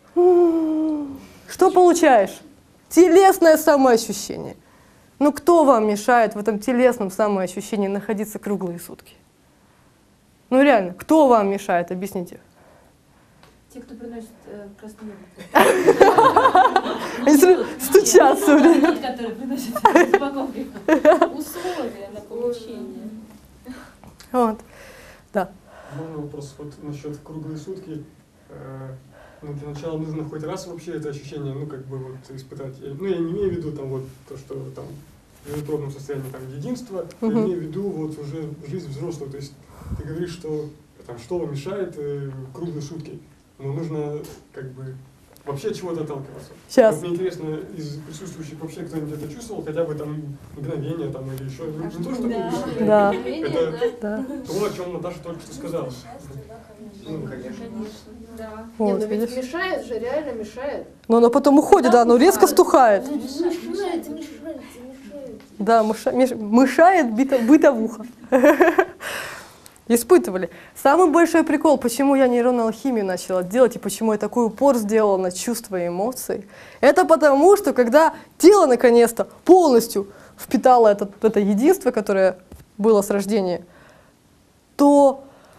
A: Что получаешь? Телесное самоощущение. Ну кто вам мешает в этом телесном самоощущении находиться круглые сутки? Ну реально, кто вам мешает? Объясните.
C: Те, кто приносит красные яблоки.
A: Они стучатся.
C: Которые приносят упаковки. Условия на получение.
A: Вот. Да.
B: Можно вопрос вот насчет круглые сутки? Ну, для начала нужно хоть раз вообще это ощущение, ну, как бы вот испытать. Ну, я не имею в виду там вот то, что там в неутробном состоянии там единства, я имею в виду вот уже жизнь взрослую. То есть ты говоришь, что там что мешает круглой шутке, но нужно как бы вообще от чего-то отталкиваться.
A: Сейчас.
B: Вот мне интересно, из присутствующих вообще кто-нибудь это чувствовал, хотя бы там мгновение там или еще, не то, что
A: Да.
B: это
A: Да.
B: то, о чем Наташа только что сказала.
E: Ну, конечно.
G: Да.
A: Вот,
G: Нет, но ведь
A: видишь?
G: мешает же, реально мешает.
A: Но оно потом уходит, да, оно резко стухает.
G: Мешает.
A: Да, мешает бытовуха. Испытывали. Самый большой прикол, почему я нейронную алхимию начала делать и почему я такой упор сделала на чувства и эмоции, это потому, что когда тело наконец-то полностью впитало это единство, которое было с рождения, то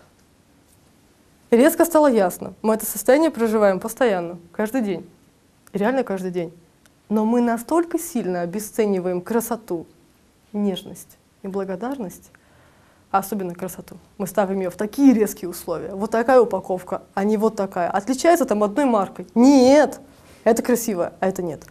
A: резко стало ясно. Мы это состояние проживаем постоянно, каждый день. Реально каждый день. Но мы настолько сильно обесцениваем красоту, нежность и благодарность, а особенно красоту. Мы ставим ее в такие резкие условия. Вот такая упаковка, а не вот такая. Отличается там одной маркой. Нет, это красиво, а это нет.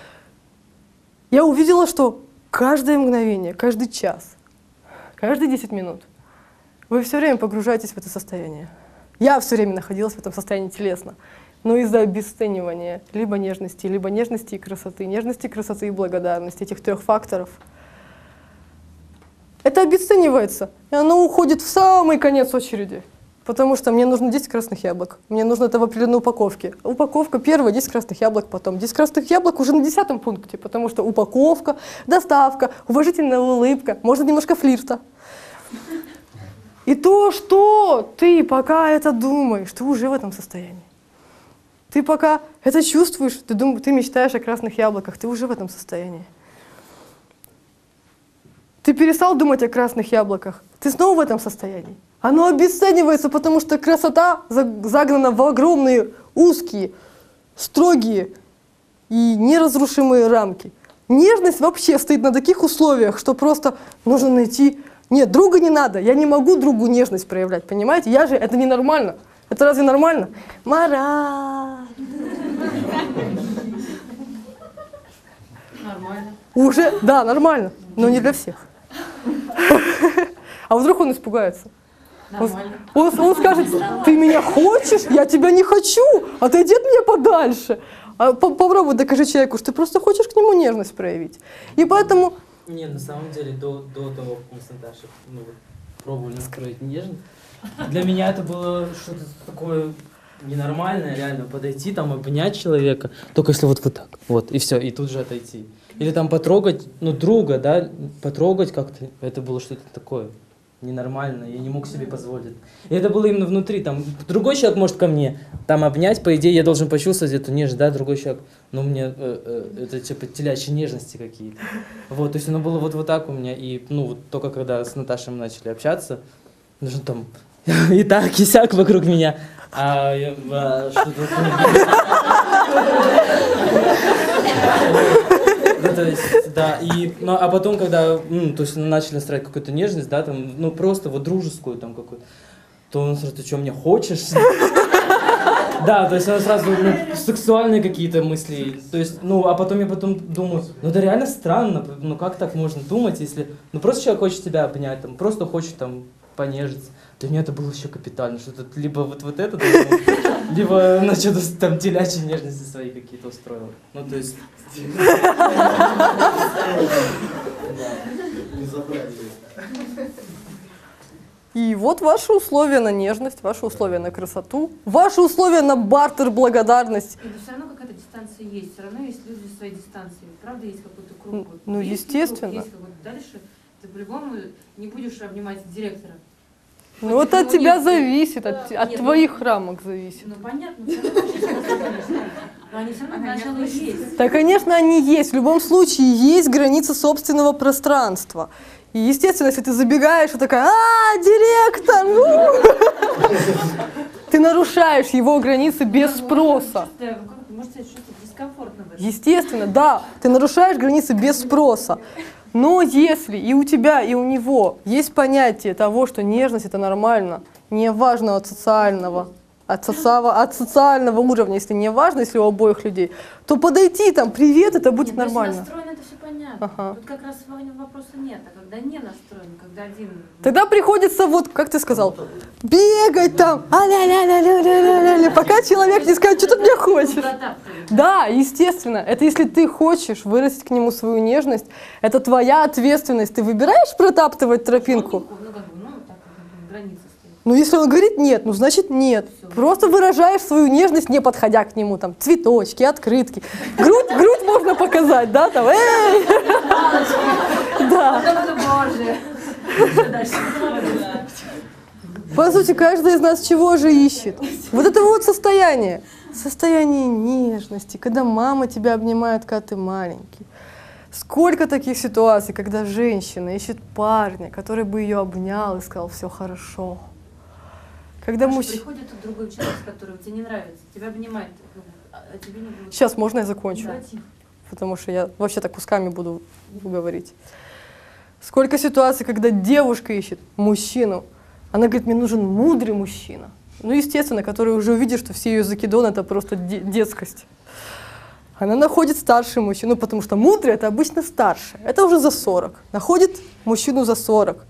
A: Я увидела, что каждое мгновение, каждый час, каждые 10 минут вы все время погружаетесь в это состояние. Я все время находилась в этом состоянии телесно. Но из-за обесценивания либо нежности и красоты и благодарности, этих трех факторов, это обесценивается, и оно уходит в самый конец очереди. Потому что мне нужно 10 красных яблок, мне нужно это в определенной упаковке. Упаковка первая, 10 красных яблок потом. 10 красных яблок уже на 10-м пункте, потому что упаковка, доставка, уважительная улыбка, можно немножко флирта. И то, что ты пока это думаешь, ты уже в этом состоянии. Ты пока это чувствуешь, ты мечтаешь о красных яблоках, ты уже в этом состоянии. Ты перестал думать о красных яблоках, ты снова в этом состоянии. Оно обесценивается, потому что красота загнана в огромные, узкие, строгие и неразрушимые рамки. Нежность вообще стоит на таких условиях, что просто нужно найти... Нет, друга не надо, я не могу другу нежность проявлять, понимаете? Это ненормально. Это разве нормально? Мара.
G: Нормально.
A: Уже, да, нормально, но не для всех. А вдруг он испугается?
G: Нормально.
A: Он скажет, ты меня хочешь? Я тебя не хочу, отойди от меня подальше. Попробуй докажи человеку, что ты просто хочешь к нему нежность проявить. И поэтому...
H: Не, на самом деле, до того, как мы с Наташей пробовали настроить нежность, для меня это было что-то такое ненормальное, реально, подойти там, обнять человека, только если вот так, вот, и все, и тут же отойти. Или там потрогать, друга, да, потрогать как-то, это было что-то такое ненормальное, я не мог себе позволить. И это было именно внутри, там, другой человек может ко мне, там, обнять, по идее, я должен почувствовать эту нежность, да, другой человек, но мне, это, типа, телячьи нежности какие-то. Вот, то есть оно было вот так у меня, и, вот только когда с Наташей мы начали общаться, нужно там, и так, и сяк вокруг меня, что то есть, да, и, а потом, когда, то есть начали настраивать какую-то нежность, да, там, просто вот дружескую там какую-то, то он сразу, ты что, мне хочешь? Да, то есть она сразу, сексуальные какие-то мысли, то есть, а потом я думаю, это реально странно, как так можно думать, если, просто человек хочет тебя обнять, там, просто хочет там понежиться. Для меня это было еще капитально, что-то либо вот это, либо что-то там телячьи нежности свои какие-то устроил. То есть...
A: И вот ваши условия на нежность, ваши условия на красоту, ваши условия на бартер, благодарность.
G: И все равно какая-то дистанция есть, все равно есть люди своей дистанции. Правда, есть какой-то круг.
A: Есть естественно.
G: Круг, есть дальше ты по-любому не будешь обнимать директора.
A: Это от тебя зависит, от твоих рамок зависит.
G: Понятно, все равно, но они все равно начало есть.
A: Да, конечно, они есть. В любом случае есть граница собственного пространства. И, естественно, если ты забегаешь и такая, директор, ты нарушаешь его границы без спроса.
G: Может быть, что-то дискомфортно в этом.
A: Естественно, да, ты нарушаешь границы без спроса. Но если и у тебя, и у него есть понятие того, что нежность — это нормально, не важно от социального уровня, если не важно, если у обоих людей, то подойти там, привет, это будет нормально.
G: Настроено, это все понятно.
A: Ага.
G: Тут как раз вопроса нет, а когда не настроен, когда один...
A: Тогда приходится, вот, как ты сказал, бегать там, а-ля-ля-ля-ля-ля-ля-ля, пока человек не скажет, что ты мне хочешь. Да, естественно. Это если ты хочешь вырастить к нему свою нежность, это твоя ответственность. Ты выбираешь протаптывать тропинку?
G: Ну, как бы, ну, так, граница стоит.
A: Ну, если он говорит нет, ну, значит нет. Просто выражаешь свою нежность, не подходя к нему, там, цветочки, открытки. Грудь можно показать, да, там, эй! Да.
G: Боже.
A: По сути, каждый из нас чего же ищет? Вот это вот состояние. Состояние нежности, когда мама тебя обнимает, когда ты маленький. Сколько таких ситуаций, когда женщина ищет парня, который бы ее обнял и сказал, все хорошо. Когда
G: приходит другой человек, который тебе не нравится, тебя обнимает, а тебе не будет.
A: Сейчас можно я закончу?
G: Да.
A: Потому что я вообще так кусками буду говорить. Сколько ситуаций, когда девушка ищет мужчину, она говорит, мне нужен мудрый мужчина. Ну, естественно, который уже увидит, что все ее закидоны — это просто детскость. Она находит старший мужчину, потому что мудрый — это обычно старше. Это уже за 40. Находит мужчину за 40.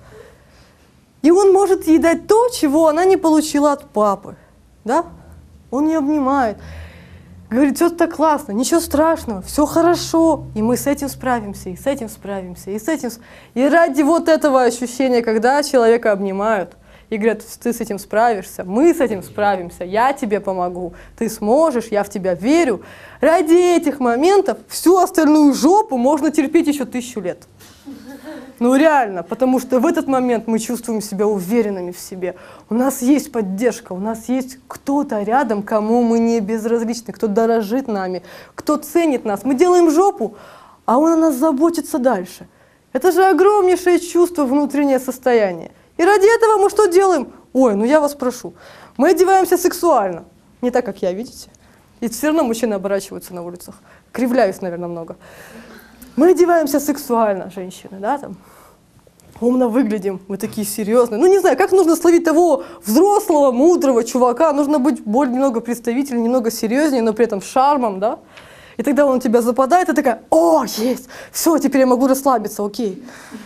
A: И он может ей дать то, чего она не получила от папы. Да? Он ее обнимает. Говорит, все так классно, ничего страшного, все хорошо. И мы с этим справимся, и с этим справимся, и с этим. И ради вот этого ощущения, когда человека обнимают, и говорят, ты с этим справишься, мы с этим справимся, я тебе помогу, ты сможешь, я в тебя верю. Ради этих моментов всю остальную жопу можно терпеть еще 1000 лет. Ну реально, потому что в этот момент мы чувствуем себя уверенными в себе. У нас есть поддержка, у нас есть кто-то рядом, кому мы не безразличны, кто дорожит нами, кто ценит нас. Мы делаем жопу, а он о нас заботится дальше. Это же огромнейшее чувство, внутреннее состояние. И ради этого мы что делаем? Ой, ну я вас прошу. Мы одеваемся сексуально. Не так, как я, видите? И все равно мужчины оборачиваются на улицах. Кривляюсь, наверное, много. Мы одеваемся сексуально, женщины, да, там. Умно выглядим, мы такие серьезные. Ну, не знаю, как нужно словить того взрослого, мудрого чувака. Нужно быть более немного представительнее, немного серьезнее, но при этом с шармом, да? И тогда он у тебя западает, и такая, о, есть, все, теперь я могу расслабиться, окей.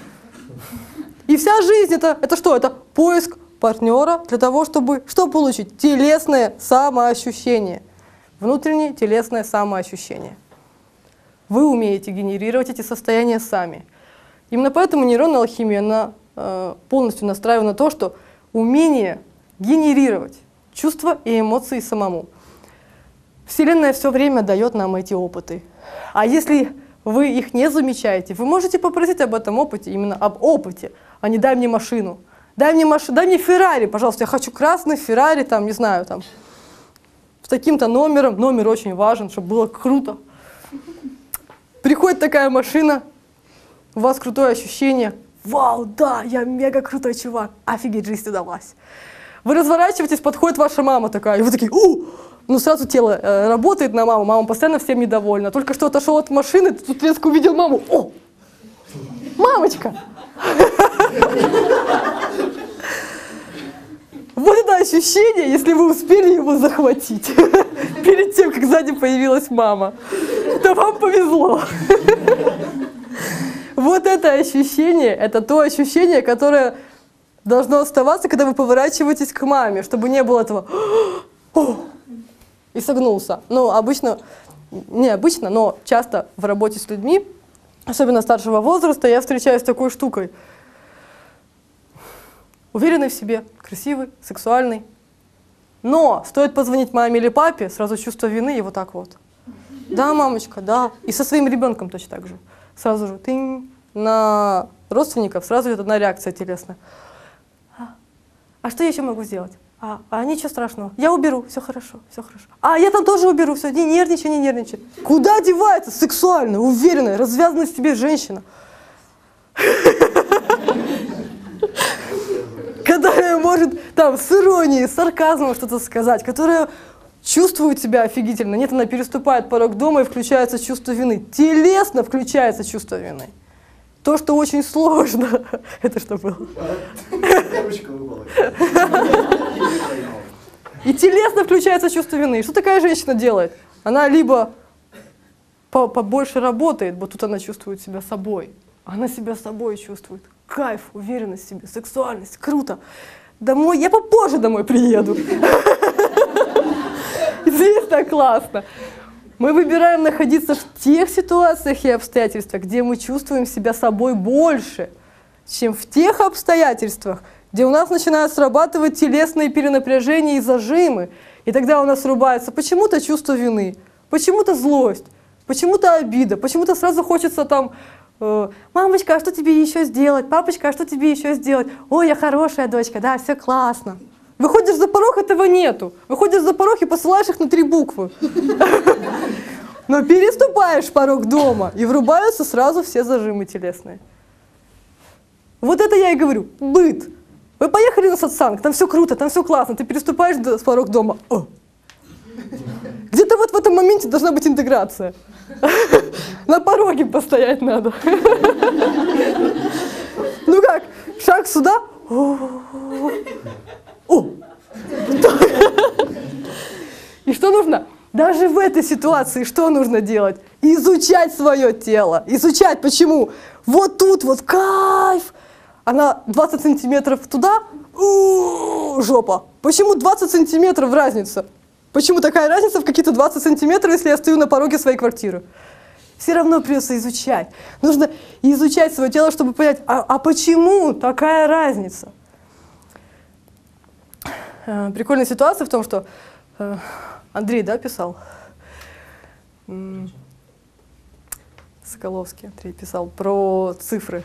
A: И вся жизнь это что? Это поиск партнера для того, чтобы что получить? Телесное самоощущение. Внутреннее телесное самоощущение. Вы умеете генерировать эти состояния сами. Именно поэтому нейронная алхимия, она полностью настраивана на то, что умение генерировать чувства и эмоции самому. Вселенная все время дает нам эти опыты. А если вы их не замечаете, вы можете попросить об этом опыте, именно об опыте, а не дай мне машину. Дай мне Феррари, пожалуйста, я хочу красный Феррари, там, не знаю, там, с таким-то номером. Номер очень важен, чтобы было круто. Приходит такая машина, у вас крутое ощущение. Вау, да, я мега крутой чувак. Офигеть, жизнь удалась. Вы разворачиваетесь, подходит ваша мама такая, и вы такие, ну сразу тело работает на маму, мама постоянно всем недовольна. Только что отошел от машины, ты тут резко увидел маму. О, мамочка! Вот это ощущение, если вы успели его захватить перед тем, как сзади появилась мама, то вам повезло. Вот это ощущение, это то ощущение, которое должно оставаться, когда вы поворачиваетесь к маме, чтобы не было этого и согнулся. Ну, обычно, не обычно, но часто в работе с людьми, особенно старшего возраста, я встречаюсь с такой штукой. Уверенный в себе, красивый, сексуальный. Но стоит позвонить маме или папе, сразу чувство вины и вот так вот. Да, мамочка, да. И со своим ребенком точно так же. Сразу же ты на родственников сразу идет одна реакция телесная. А что я еще могу сделать? Ничего страшного. Я уберу, все хорошо, все хорошо. Я там тоже уберу, все, не нервничай, не нервничай. Куда девается сексуальная, уверенная, развязанная в себе женщина? Которая может там с иронией, с сарказмом что-то сказать, которая чувствует себя офигительно. Нет, она переступает порог дома и включается чувство вины. Телесно включается чувство вины. То, что очень сложно. Это что было? И телесно включается чувство вины. И что такая женщина делает? Она либо побольше работает, вот тут она чувствует себя собой. Она себя собой чувствует. Кайф, уверенность в себе, сексуальность, круто. Домой, я попозже домой приеду. Здесь так классно. Мы выбираем находиться в тех ситуациях и обстоятельствах, где мы чувствуем себя собой больше, чем в тех обстоятельствах, где у нас начинают срабатывать телесные перенапряжения и зажимы. И тогда у нас срубается почему-то чувство вины, почему-то злость, почему-то обида, почему-то сразу хочется там: мамочка, а что тебе еще сделать? Папочка, а что тебе еще сделать? Ой, я хорошая дочка, да, все классно. Выходишь за порог, этого нету. Выходишь за порог и посылаешь их на 3 буквы. Но переступаешь порог дома, и врубаются сразу все зажимы телесные. Вот это я и говорю, быт. Вы поехали на сатсанг, там все круто, там все классно, ты переступаешь порог дома. Где-то вот в этом моменте должна быть интеграция. На пороге постоять надо. Ну как, шаг сюда. И что нужно? Даже в этой ситуации что нужно делать? Изучать свое тело. Изучать, почему? Вот тут вот кайф. Она 20 сантиметров туда, жопа. Почему 20 сантиметров разница? Почему такая разница в какие-то 20 сантиметров, если я стою на пороге своей квартиры? Все равно придется изучать. Нужно изучать свое тело, чтобы понять, а почему такая разница? Прикольная ситуация в том, что Андрей, да, писал? Соколовский Андрей писал про цифры.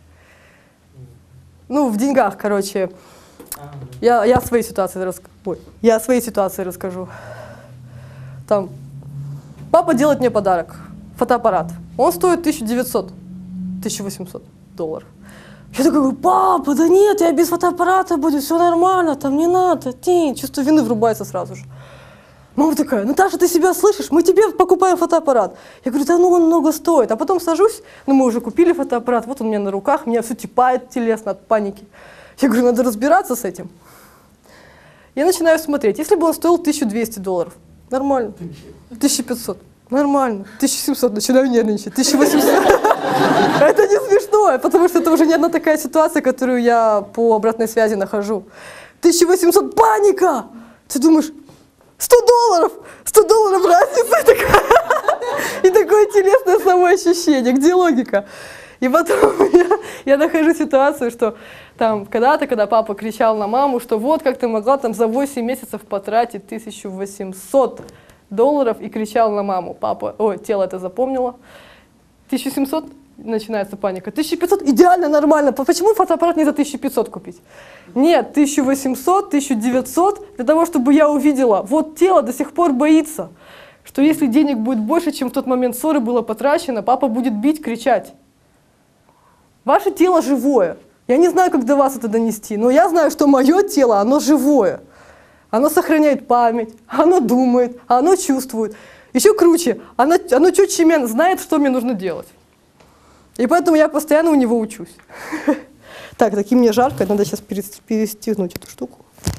A: Ну, в деньгах, короче. Я свои ситуации расскажу. Там папа делает мне подарок. Фотоаппарат. Он стоит $1900-1800. Я такой говорю: папа, да нет, я без фотоаппарата буду, все нормально, там не надо. Чувство вины врубается сразу же. Мама такая: Наташа, ты себя слышишь? Мы тебе покупаем фотоаппарат. Я говорю: да ну он много стоит. А потом сажусь, ну мы уже купили фотоаппарат, вот он у меня на руках, меня все типает телесно от паники. Я говорю: надо разбираться с этим. Я начинаю смотреть. Если бы он стоил $1200, нормально. 1500, нормально. 1700, начинаю нервничать. 1800. Это не смешно, потому что это уже не одна такая ситуация, которую я по обратной связи нахожу. 1800, паника! Ты думаешь: $100! $100 разница! И такое телесное самоощущение. Где логика? И потом я нахожу ситуацию, что там когда-то, когда папа кричал на маму, что вот как ты могла там за 8 месяцев потратить $1800 и кричал на маму. Тело это запомнило. 1700, начинается паника. 1500, идеально, нормально. Почему фотоаппарат не за 1500 купить? Нет, 1800, 1900, для того, чтобы я увидела, вот тело до сих пор боится, что если денег будет больше, чем в тот момент ссоры было потрачено, папа будет бить, кричать. Ваше тело живое. Я не знаю, как до вас это донести, но я знаю, что мое тело, оно живое. Оно сохраняет память, оно думает, оно чувствует. Еще круче, оно четче меня знает, что мне нужно делать. И поэтому я постоянно у него учусь. Так, таки мне жарко, надо сейчас перестегнуть эту штуку.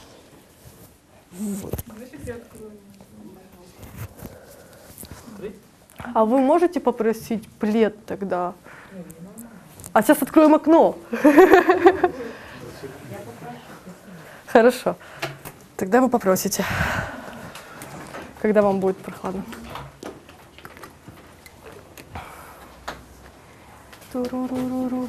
A: Вот. А вы можете попросить плед тогда? А сейчас откроем окно. Хорошо. Тогда вы попросите, когда вам будет прохладно. Туруруруру.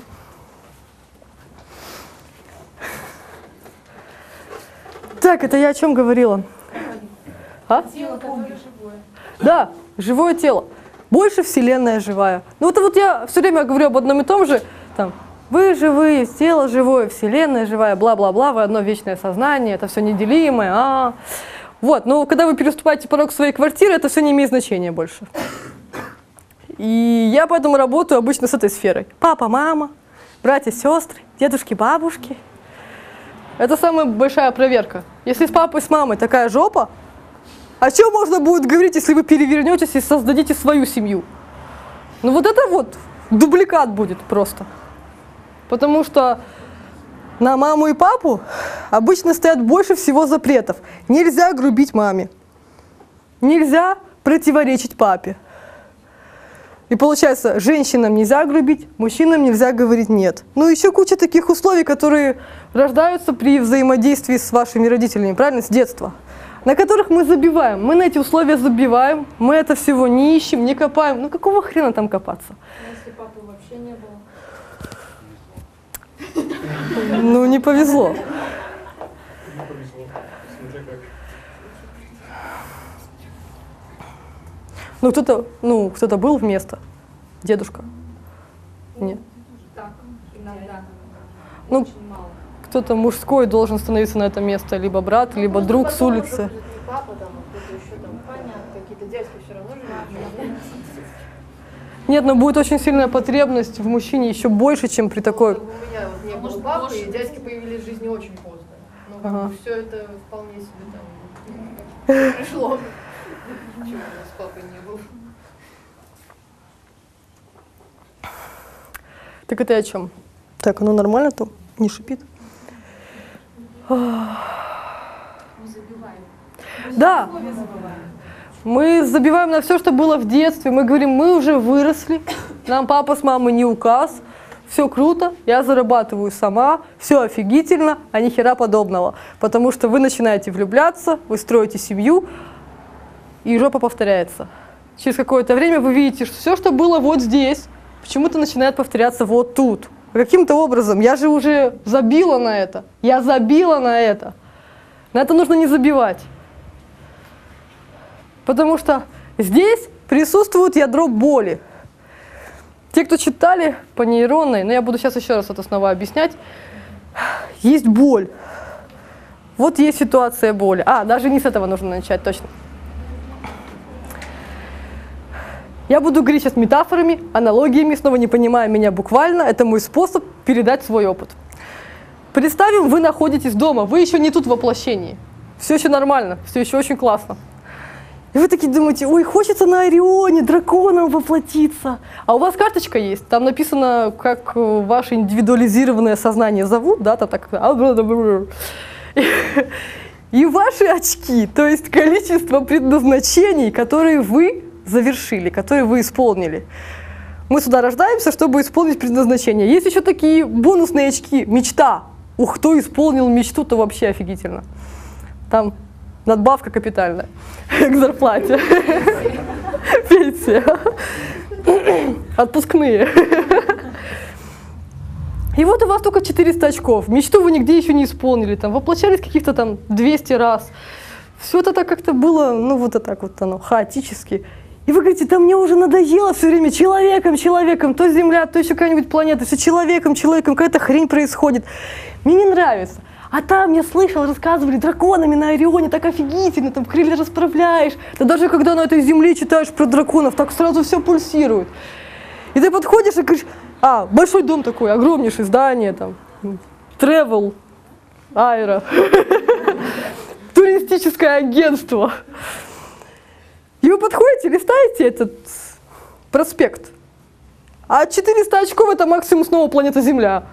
A: Так, это я о чем говорила? А?
G: Тело, которое живое.
A: Да, живое тело. Больше Вселенная живая. Ну это вот я все время говорю об одном и том же. Там, вы живые, тело живое, Вселенная живая, бла-бла-бла, вы одно вечное сознание, это все неделимое. Вот, но когда вы переступаете порог своей квартиры, это все не имеет значения больше. И я поэтому работаю обычно с этой сферой. Папа, мама, братья, сестры, дедушки, бабушки. Это самая большая проверка. Если с папой, с мамой такая жопа, о чем можно будет говорить, если вы перевернетесь и создадите свою семью? Ну вот это вот дубликат будет просто. Потому что на маму и папу обычно стоят больше всего запретов. Нельзя грубить маме. Нельзя противоречить папе. И получается, женщинам нельзя грубить, мужчинам нельзя говорить «нет». Ну, еще куча таких условий, которые рождаются при взаимодействии с вашими родителями, правильно, с детства, на которых мы забиваем. Мы на эти условия забиваем, мы это всего не ищем, не копаем. Ну, какого хрена там копаться?
C: Если папы вообще не было.
A: Ну, не повезло.
B: Не повезло, смотря как.
A: Кто-то был вместо. Дедушка. Нет.
C: Так, иногда.
A: Ну,
C: Очень мало.
A: кто-то мужской должен становиться на это место. Либо брат, либо друг с улицы.
I: Не папа там, а кто-то еще там, понятно, какие-то дядьки все равно же.
A: Нет, но будет очень сильная потребность в мужчине еще больше, чем при такой...
I: У меня вот не было папы, и дядьки появились в жизни очень поздно. Ну, как
A: Ага.
I: бы все это вполне себе там пришло. Чего у нас с папой не было.
A: Так это о чем? Так, оно нормально там? Не шипит? Да. Мы забиваем на все, что было в детстве. Мы говорим, мы уже выросли, нам папа с мамой не указ, все круто, я зарабатываю сама, все офигительно, а ни хера подобного. Потому что вы начинаете влюбляться, вы строите семью, и жопа повторяется. Через какое-то время вы видите, что все, что было вот здесь, почему-то начинает повторяться вот тут. Каким-то образом, я же уже забила на это, я забила на это. На это нужно не забивать. Потому что здесь присутствует ядро боли. Те, кто читали по нейронной, но я буду сейчас еще раз это снова объяснять, есть боль. Вот есть ситуация боли. Даже не с этого нужно начать, точно. Я буду говорить сейчас метафорами, аналогиями, снова не понимая меня буквально. Это мой способ передать свой опыт. Представим, вы находитесь дома, вы еще не тут в воплощении. Все еще нормально, все еще очень классно. И вы такие думаете, ой, хочется на Орионе драконом воплотиться. А у вас карточка есть, там написано, как ваше индивидуализированное сознание зовут, да, там так. И ваши очки, то есть количество предназначений, которые вы завершили, которые вы исполнили. Мы сюда рождаемся, чтобы исполнить предназначение. Есть еще такие бонусные очки, мечта. Ух, кто исполнил мечту, то вообще офигительно. Там надбавка капитальная к зарплате. Пенсия. Отпускные. И вот у вас только 400 очков. Мечту вы нигде еще не исполнили. Там, воплощались каких-то там 200 раз. Все это так как-то было, ну вот это так вот оно, хаотически. И вы говорите, да мне уже надоело все время человеком, то Земля, то еще какая-нибудь планета, все человеком, какая-то хрень происходит. Мне не нравится. А там, я слышал, рассказывали, драконами на Орионе, так офигительно, там крылья расправляешь. Да даже когда на этой земле читаешь про драконов, так сразу все пульсирует. И ты подходишь и говоришь, большой дом такой, огромнейшее здание, там, travel, аэро, туристическое агентство. И вы подходите, листаете этот проспект, а 400 очков это максимум снова планета Земля.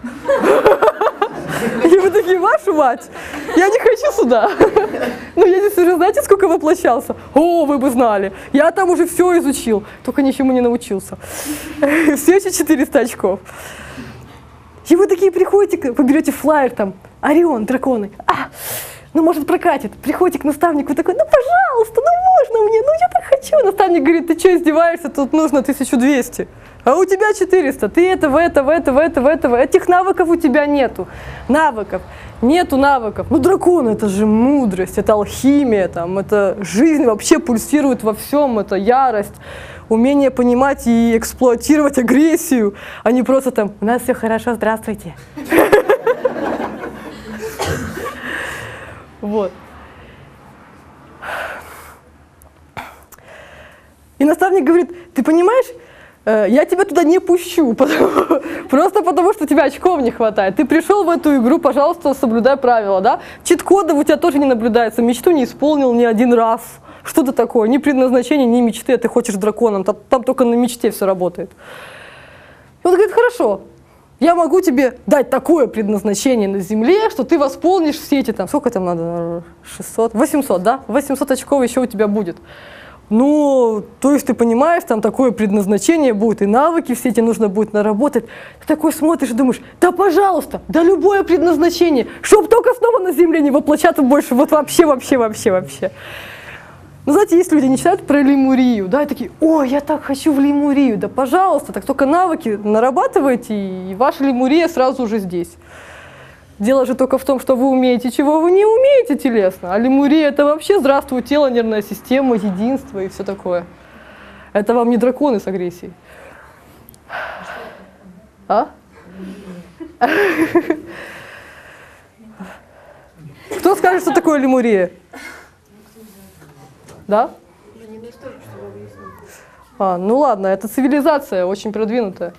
A: И вы такие, вашу мать, я не хочу сюда. Ну я здесь уже, знаете, сколько воплощался? О, вы бы знали, я там уже все изучил, только ничему не научился. Все еще 400 очков. И вы такие приходите, вы берете флаер там, Орион, драконы. Ну, может, прокатит. Приходите к наставнику, вы такой, ну, пожалуйста, ну, можно мне, ну, я так хочу. Наставник говорит, ты что, издеваешься, тут нужно 1200. А у тебя 400, ты этого. Этих навыков у тебя нету. Нету навыков. Ну, дракон, это же мудрость, это алхимия, там, это жизнь вообще пульсирует во всем, это ярость, умение понимать и эксплуатировать агрессию, а не просто там, у нас все хорошо, здравствуйте. Вот. И наставник говорит, ты понимаешь, я тебя туда не пущу, просто потому, что у тебя очков не хватает. Ты пришел в эту игру, пожалуйста, соблюдай правила, да? Чит-кодов у тебя тоже не наблюдается, мечту не исполнил ни один раз. Что это такое? Ни предназначения, ни мечты, а ты хочешь драконом, там только на мечте все работает. И он говорит, хорошо. Я могу тебе дать такое предназначение на Земле, что ты восполнишь все эти, там, сколько там надо, 600, 800, да? 800 очков еще у тебя будет. Ну, то есть ты понимаешь, там такое предназначение будет, и навыки все эти нужно будет наработать. Ты такой смотришь и думаешь, да пожалуйста, да любое предназначение, чтоб только снова на земле не воплощаться больше, вот вообще. Ну, знаете, есть люди, не читают про Лемурию, да, и такие, ой, я так хочу в Лемурию, да пожалуйста, так только навыки нарабатывайте, и ваша Лемурия сразу уже здесь. Дело же только в том, что вы умеете, чего вы не умеете телесно. А Лемурия — это вообще здравствуй, тело, нервная система, единство и все такое. Это вам не драконы с агрессией. А? Кто скажет, что такое Лемурия? Да? Ну ладно, это цивилизация очень продвинутая.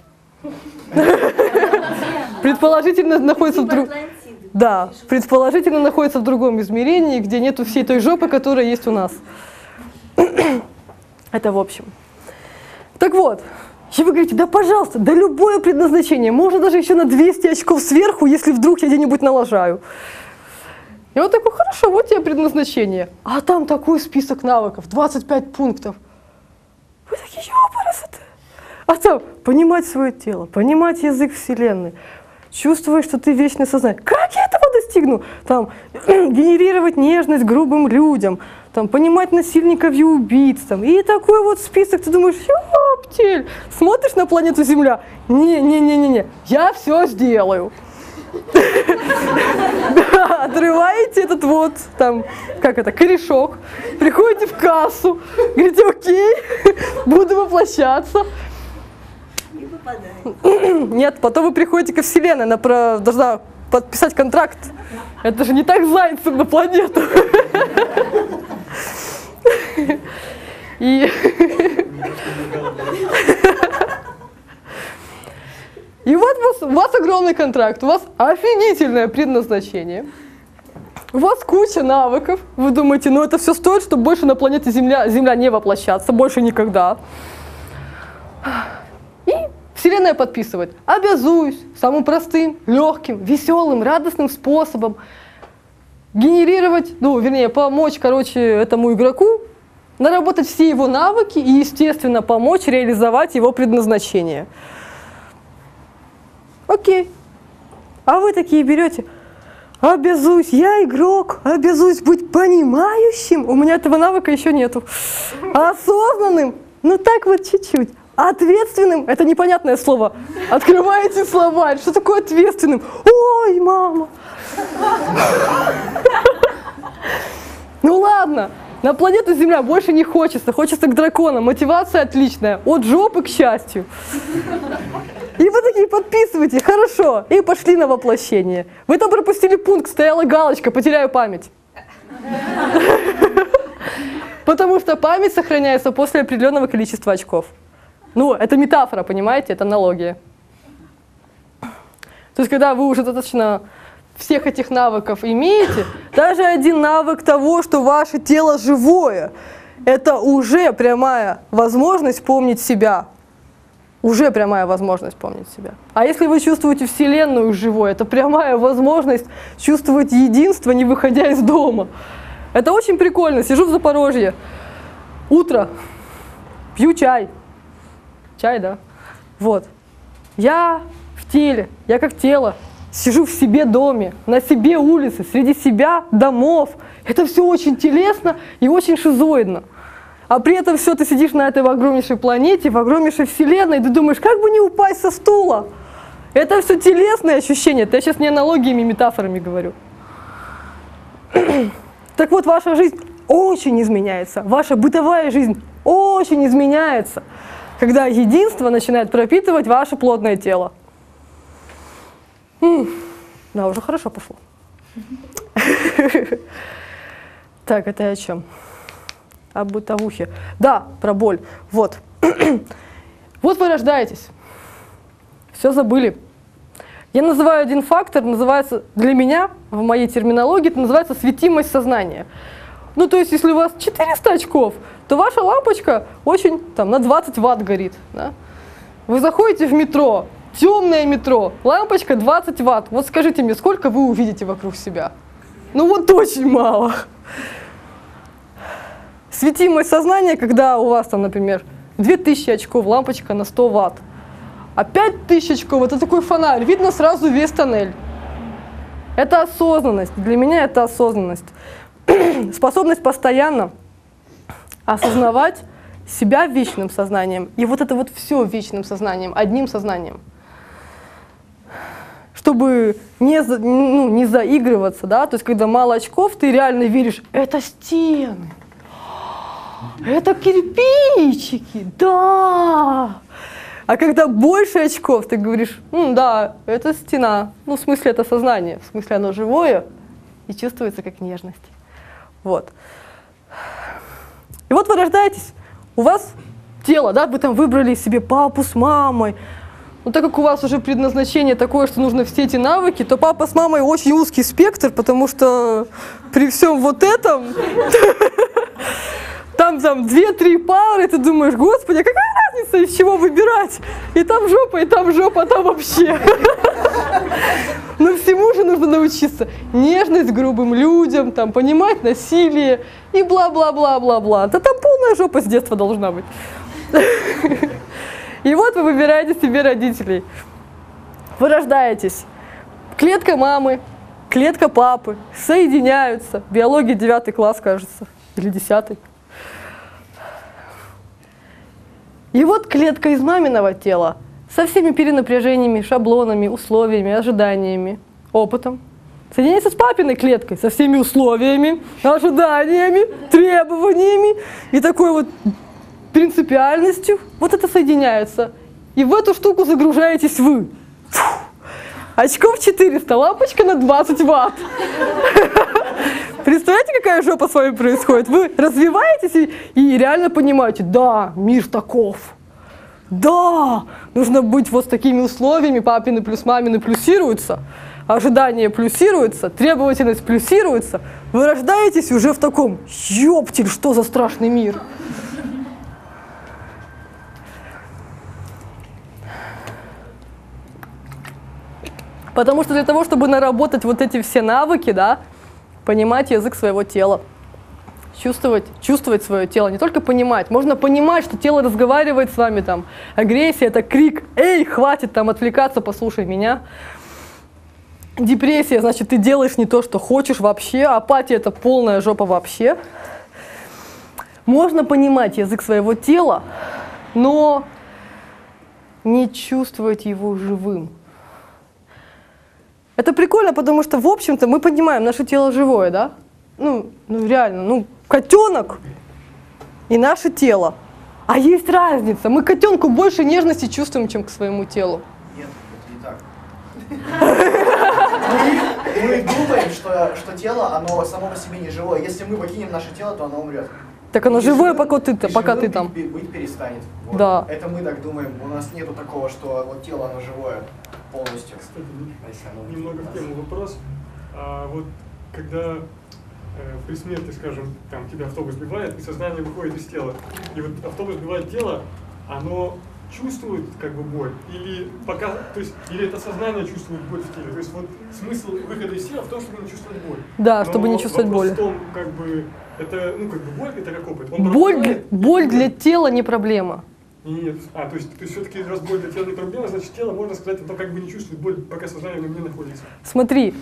A: Предположительно находится предположительно находится в другом измерении, где нету всей той жопы, которая есть у нас. Это в общем. Так вот, и вы говорите, да пожалуйста, да любое предназначение, можно даже еще на 200 очков сверху, если вдруг я где-нибудь налажаю. И вот такой, хорошо, вот тебе предназначение. А там такой список навыков, 25 пунктов. Вы такие, ёпарасы-то. А там понимать свое тело, понимать язык Вселенной, чувствовать, что ты вечное сознание. Как я этого достигну? Там, генерировать нежность грубым людям, там, понимать насильников и убийц. Там, и такой вот список, ты думаешь, ёптель, смотришь на планету Земля, не, я все сделаю. Да, отрываете этот вот, там, как это, корешок, приходите в кассу, говорите, окей, буду воплощаться. Нет, потом вы приходите ко Вселенной, она должна подписать контракт. Это же не так с зайцем на планету. И вот у вас огромный контракт, у вас офигительное предназначение, у вас куча навыков, вы думаете, ну это все стоит, чтобы больше на планете Земля не воплощаться, больше никогда. И Вселенная подписывает, обязуюсь самым простым, легким, веселым, радостным способом генерировать, помочь, этому игроку наработать все его навыки и, естественно, помочь реализовать его предназначение. Окей. А вы такие берете, обязуюсь, я игрок, обязуюсь быть понимающим, у меня этого навыка еще нету, осознанным, так вот чуть-чуть, ответственным, это непонятное слово, открываете словарь, что такое ответственным? Ой, мама. Ну ладно, на планету Земля больше не хочется, хочется к драконам, мотивация отличная, от жопы к счастью. И вы такие подписываете, хорошо, и пошли на воплощение. Вы там пропустили пункт, стояла галочка, потеряю память. Потому что память сохраняется после определенного количества очков. Это метафора, понимаете, это аналогия. То есть, когда вы уже достаточно всех этих навыков имеете, даже один навык того, что ваше тело живое, это уже прямая возможность помнить себя. Уже прямая возможность помнить себя. А если вы чувствуете Вселенную живой, это прямая возможность чувствовать единство, не выходя из дома. Это очень прикольно. Сижу в Запорожье, утро, пью чай. Чай, да? Вот. Я в теле, я как тело. Сижу в себе доме, на себе улице, среди себя домов. Это все очень телесно и очень шизоидно. А при этом все, ты сидишь на этой огромнейшей планете, в огромнейшей Вселенной, и ты думаешь, как бы не упасть со стула? Это все телесные ощущения. Это я сейчас не аналогиями, метафорами говорю. Так вот, ваша жизнь очень изменяется. Ваша бытовая жизнь очень изменяется, когда единство начинает пропитывать ваше плотное тело. Да, уже хорошо пошло. Так, это я о чем? О бытовухе. Да, про боль. Вот. Вот вы рождаетесь. Все забыли. Я называю один фактор, называется, для меня, в моей терминологии, это называется светимость сознания. То есть, если у вас 400 очков, то ваша лампочка очень, на 20 ватт горит. Да? Вы заходите в метро, темное метро, лампочка 20 ватт. Вот скажите мне, сколько вы увидите вокруг себя? Вот очень мало. светимость сознания, когда у вас там, например, 2000 очков, лампочка на 100 ватт. А 5000 очков — это такой фонарь, видно сразу весь тоннель. Это осознанность. Для меня это осознанность. Способность постоянно осознавать себя вечным сознанием. И вот это вот все вечным сознанием, одним сознанием. Чтобы не заигрываться, да, то есть когда мало очков, ты реально веришь, это стены, это кирпичики, да. А когда больше очков, ты говоришь, да, это стена, ну в смысле это сознание, в смысле оно живое и чувствуется как нежность. Вот. И вот вы рождаетесь, у вас тело, да, вы там выбрали себе папу с мамой. Но так как у вас уже предназначение такое, что нужно все эти навыки, то папа с мамой очень узкий спектр, потому что при всем вот этом там 2-3 пары, ты думаешь, господи, а какая разница, из чего выбирать? И там жопа, а там вообще. Но всему же нужно научиться. Нежность к грубым людям, там, понимать насилие и бла-бла-бла-бла-бла. Да там полная жопа с детства должна быть. И вот вы выбираете себе родителей. Вы рождаетесь. Клетка мамы, клетка папы соединяются. Биология 9 класс, кажется, или 10. И вот клетка из маминого тела со всеми перенапряжениями, шаблонами, условиями, ожиданиями, опытом соединяется с папиной клеткой со всеми условиями, ожиданиями, требованиями и такой вот принципиальностью. Вот это соединяется. И в эту штуку загружаетесь вы. Фу. Очков 400, лампочка на 20 ватт. Представляете, какая жопа с вами происходит? Вы развиваетесь и реально понимаете, да, мир таков. Да, нужно быть вот с такими условиями, папины плюс мамины плюсируются, ожидания плюсируются, требовательность плюсируется. Вы рождаетесь уже в таком, ёптель, что за страшный мир. Потому что для того, чтобы наработать вот эти все навыки, да, понимать язык своего тела, чувствовать свое тело, не только понимать. Можно понимать, что тело разговаривает с вами, там, агрессия — это крик, эй, хватит там отвлекаться, послушай меня. Депрессия — значит, ты делаешь не то, что хочешь вообще, апатия — это полная жопа вообще. Можно понимать язык своего тела, но не чувствовать его живым. Это прикольно, потому что, в общем-то, мы понимаем, наше тело живое, да? Ну реально, котенок и наше тело. А есть разница. Мы котенку больше нежности чувствуем, чем к своему телу.
J: Нет, это не так. Мы думаем, что тело, оно само по себе не живое. Если мы покинем наше тело, то оно умрет.
A: Так оно живое, пока ты там.
J: Быть перестанет. Вот.
A: Да.
J: Это мы так думаем. У нас нету такого, что вот тело, оно живое полностью.
B: Кстати, немного в тему вопрос. Вот когда при смерти, скажем, там тебя автобус сбивает, и сознание выходит из тела, и вот автобус сбивает тело, оно чувствует как бы боль, или пока, то есть, или это сознание чувствует боль в теле. То есть вот смысл выхода из тела в том, чтобы не чувствовать боль.
A: Да, чтобы не чувствовать боль.
B: В том, как бы, это, боль, это как опыт.
A: Боль для тела не проблема.
B: Нет, то есть все-таки раз боль для тела не проблема, значит тело, можно сказать, оно как бы не чувствует боль, пока сознание в нем не находится.
A: Смотри,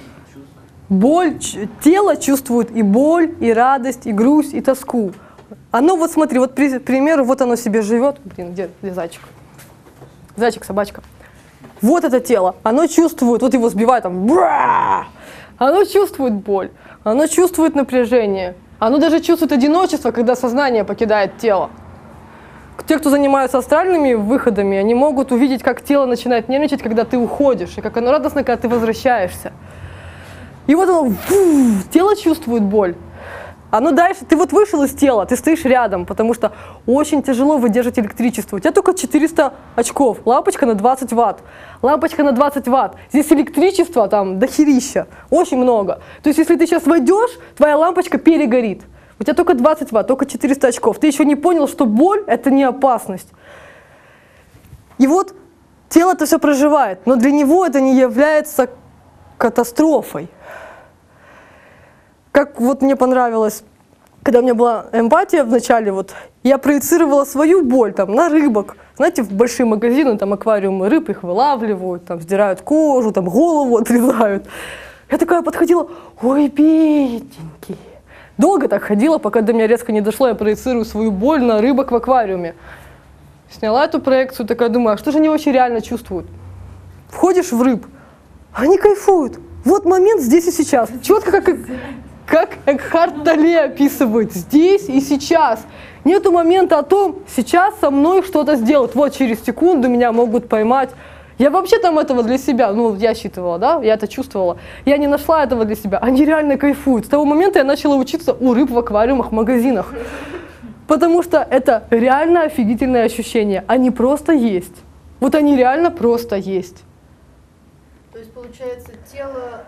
A: тело чувствует и боль, и радость, и грусть, и тоску. Оно, вот смотри, вот, к примеру, вот оно себе живет. Блин, где зайчик? Зайчик, собачка. Вот это тело, оно чувствует, вот его сбивает там, бра! Оно чувствует боль, оно чувствует напряжение, оно даже чувствует одиночество, когда сознание покидает тело. Те, кто занимаются астральными выходами, они могут увидеть, как тело начинает нервничать, когда ты уходишь, и как оно радостно, когда ты возвращаешься. И вот оно, тело чувствует боль. Оно дальше, ты вот вышел из тела, ты стоишь рядом, потому что очень тяжело выдержать электричество. У тебя только 400 очков, лампочка на 20 ватт. Лампочка на 20 ватт. Здесь электричество там дохерища, очень много. То есть если ты сейчас войдешь, твоя лампочка перегорит. У тебя только 20 ватт, только 400 очков. Ты еще не понял, что боль — это не опасность. И вот тело это все проживает, но для него это не является катастрофой. Как вот мне понравилось, когда у меня была эмпатия в начале, вот, я проецировала свою боль там, на рыбок. Знаете, в большие магазины, там аквариумы рыб, их вылавливают, там, сдирают кожу, там, голову отрезают. Я такая подходила, ой, бедненький. Долго так ходила, пока до меня резко не дошло, я проецирую свою боль на рыбок в аквариуме. Сняла эту проекцию, такая думаю, а что же они вообще реально чувствуют? Входишь в рыб, они кайфуют. Вот момент здесь и сейчас. Четко, как Экхарт Толле описывает, здесь и сейчас. Нету момента о том, сейчас со мной что-то сделают. Вот через секунду меня могут поймать. Я вообще там этого для себя, ну, я считывала, да, я это чувствовала. Я не нашла этого для себя, они реально кайфуют. С того момента я начала учиться у рыб в аквариумах, в магазинах. Потому что это реально офигительное ощущение. Они просто есть. Вот они реально просто есть.
I: То есть, получается, тело...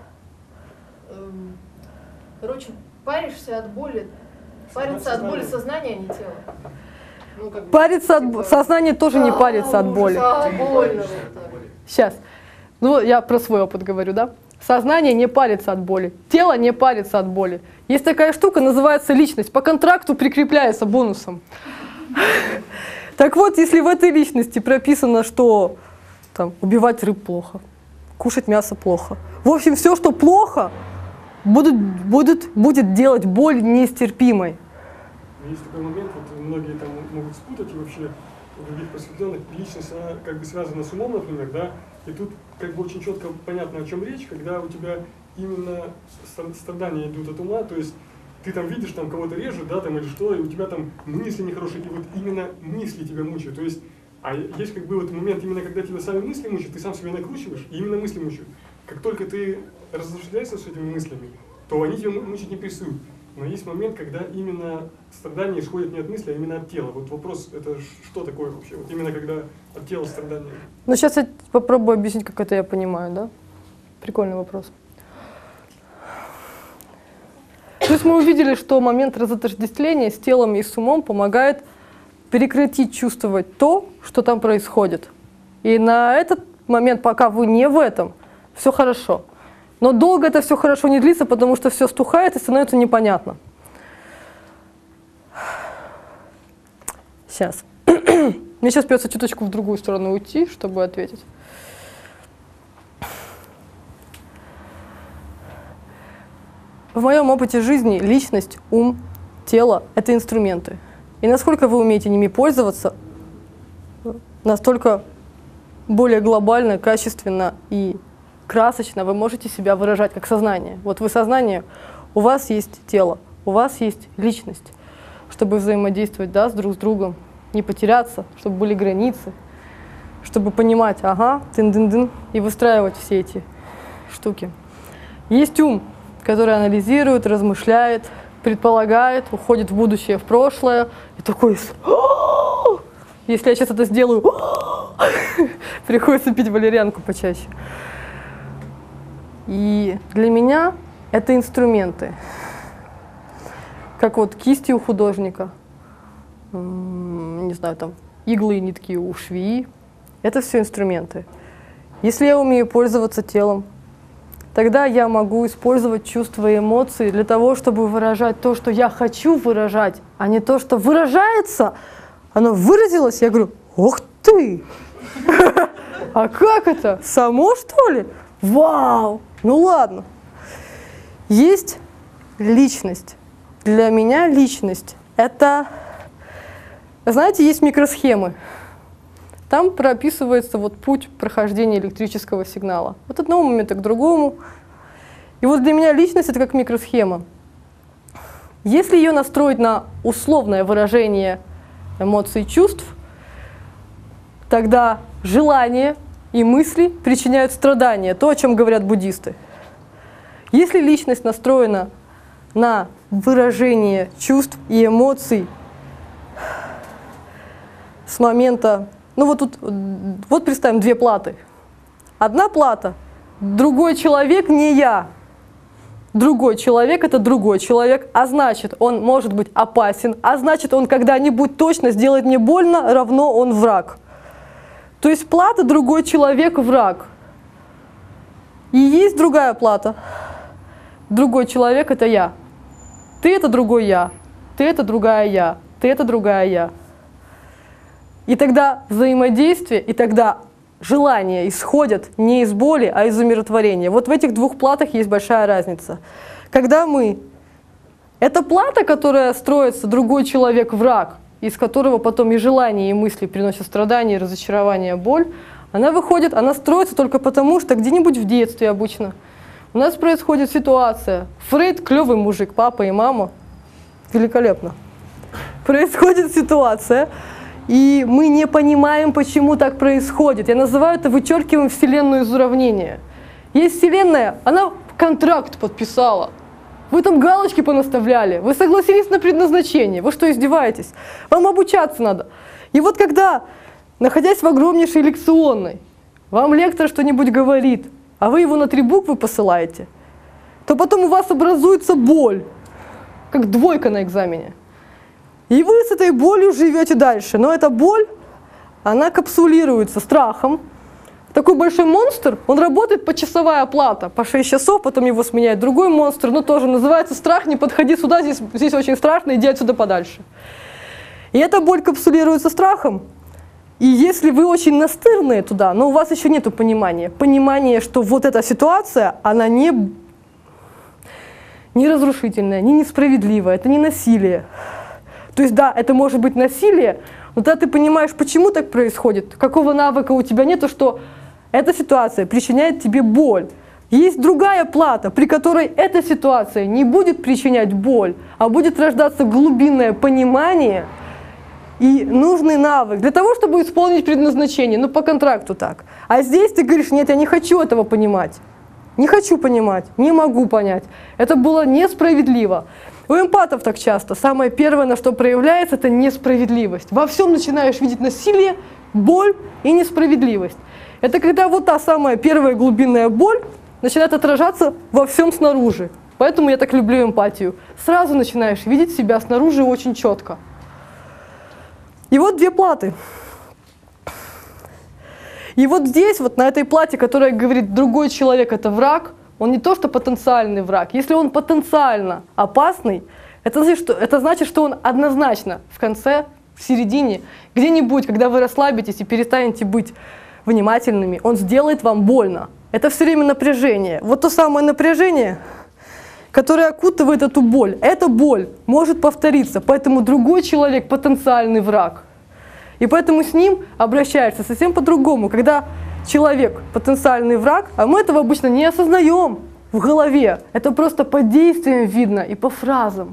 I: Короче, паришься от боли. Париться от боли сознание, а не тело. Ну, как бы,
A: Париться
I: типа...
A: от... Сознание тоже не парится от боли.
I: Больно.
A: Сейчас. Ну, я про свой опыт говорю, да? Сознание не парится от боли. Тело не парится от боли. Есть такая штука, называется личность. По контракту прикрепляется бонусом. Так вот, если в этой личности прописано, что там, убивать рыб плохо, кушать мясо плохо. В общем, все, что плохо, будет делать боль нестерпимой.
B: Есть такой момент, вот многие там могут спутать, и вообще у других просветленных личность, она как бы связана с умом, например, да, и тут как бы очень четко понятно, о чем речь, когда у тебя именно страдания идут от ума, то есть ты там видишь, там кого-то режут, да, там или что, и у тебя там мысли нехорошие, и вот именно мысли тебя мучают, то есть, а есть как бы вот момент, именно когда тебя сами мысли мучают, ты сам себя накручиваешь, и именно мысли мучают. Как только ты размышляешься с этими мыслями, то они тебя мучить не перестают. Но есть момент, когда именно страдания исходят не от мысли, а именно от тела. Вот вопрос, это что такое вообще? Вот именно когда от тела страдания.
A: Ну, сейчас я попробую объяснить, как это я понимаю, да? Прикольный вопрос. То есть мы увидели, что момент разотождествления с телом и с умом помогает прекратить чувствовать то, что там происходит. И на этот момент, пока вы не в этом, все хорошо. Но долго это все хорошо не длится, потому что все стухает и становится непонятно. Сейчас. Мне сейчас придется чуточку в другую сторону уйти, чтобы ответить. В моем опыте жизни личность, ум, тело — это инструменты. И насколько вы умеете ними пользоваться, настолько более глобально, качественно и красочно вы можете себя выражать как сознание. Вот вы сознание, у вас есть тело, у вас есть личность, чтобы взаимодействовать, да, друг с другом, не потеряться, чтобы были границы, чтобы понимать, ага, тын-дын-дын, и выстраивать все эти штуки. Есть ум, который анализирует, размышляет, предполагает, уходит в будущее, в прошлое, и такой, если я сейчас это сделаю, приходится пить валерьянку почаще. И для меня это инструменты. Как вот кисти у художника, не знаю, там иглы и нитки у швеи. Это все инструменты. Если я умею пользоваться телом, тогда я могу использовать чувства и эмоции для того, чтобы выражать то, что я хочу выражать, а не то, что выражается. Оно выразилось, я говорю, ух ты! А как это? Само, что ли? Вау! Ну ладно. Есть личность. Для меня личность — это, знаете, есть микросхемы. Там прописывается вот путь прохождения электрического сигнала. От одного момента к другому. И вот для меня личность — это как микросхема. Если ее настроить на условное выражение эмоций и чувств, тогда желания и мысли причиняют страдания, то, о чем говорят буддисты. Если личность настроена на выражение чувств и эмоций с момента, ну вот тут, вот представим две платы. Одна плата, другой человек не я. Другой человек — это другой человек, а значит, он может быть опасен, а значит, он когда-нибудь точно сделает мне больно, равно он враг. То есть плата — другой человек — враг. И есть другая плата. Другой человек — это я. Ты — это другой я. ты это другая я, ты это другая я. И тогда взаимодействие, и тогда желания исходят не из боли, а из умиротворения. Вот в этих двух платах есть большая разница. Когда мы... Это плата, которая строится, другой человек враг, из которого потом и желания, и мысли приносят страдания, разочарование, боль, она выходит, она строится только потому, что где-нибудь в детстве обычно у нас происходит ситуация. Фрейд клевый мужик, папа и мама. Великолепно. Происходит ситуация, и мы не понимаем, почему так происходит. Я называю это вычеркиваем Вселенную из уравнения. Есть Вселенная, она контракт подписала. Вы там галочки понаставляли, вы согласились на предназначение. Вы что, издеваетесь? Вам обучаться надо. И вот когда, находясь в огромнейшей лекционной, вам лектор что-нибудь говорит, а вы его на 3 буквы посылаете, то потом у вас образуется боль, как 2 на экзамене. И вы с этой болью живете дальше. Но эта боль, она капсулируется страхом. Такой большой монстр, он работает по часовая оплата, по 6 часов, потом его сменяет другой монстр, но тоже называется страх, не подходи сюда, здесь очень страшно, иди отсюда подальше. И эта боль капсулируется страхом. И если вы очень настырные туда, но у вас еще нет понимания, что вот эта ситуация, она не разрушительная, не несправедливая, это не насилие. То есть да, это может быть насилие, но тогда ты понимаешь, почему так происходит, какого навыка у тебя нету, что эта ситуация причиняет тебе боль. Есть другая плата, при которой эта ситуация не будет причинять боль, а будет рождаться глубинное понимание и нужный навык для того, чтобы исполнить предназначение, ну по контракту так. А здесь ты говоришь, нет, я не хочу этого понимать. Не хочу понимать, не могу понять. Это было несправедливо. У эмпатов так часто. Самое первое, на что проявляется, это несправедливость. Во всем начинаешь видеть насилие, боль и несправедливость. Это когда вот та самая первая глубинная боль начинает отражаться во всем снаружи. Поэтому я так люблю эмпатию. Сразу начинаешь видеть себя снаружи очень четко. И вот 2 платы. И вот здесь, вот на этой плате, которая говорит, другой человек — это враг, он не то что потенциальный враг. Если он потенциально опасный, это значит, что он однозначно в конце, в середине, где-нибудь, когда вы расслабитесь и перестанете быть внимательными, он сделает вам больно. Это все время напряжение. Вот то самое напряжение, которое окутывает эту боль. Эта боль может повториться, поэтому другой человек — потенциальный враг. И поэтому с ним обращаешься совсем по-другому. Когда человек — потенциальный враг, а мы этого обычно не осознаем в голове. Это просто по действиям видно и по фразам.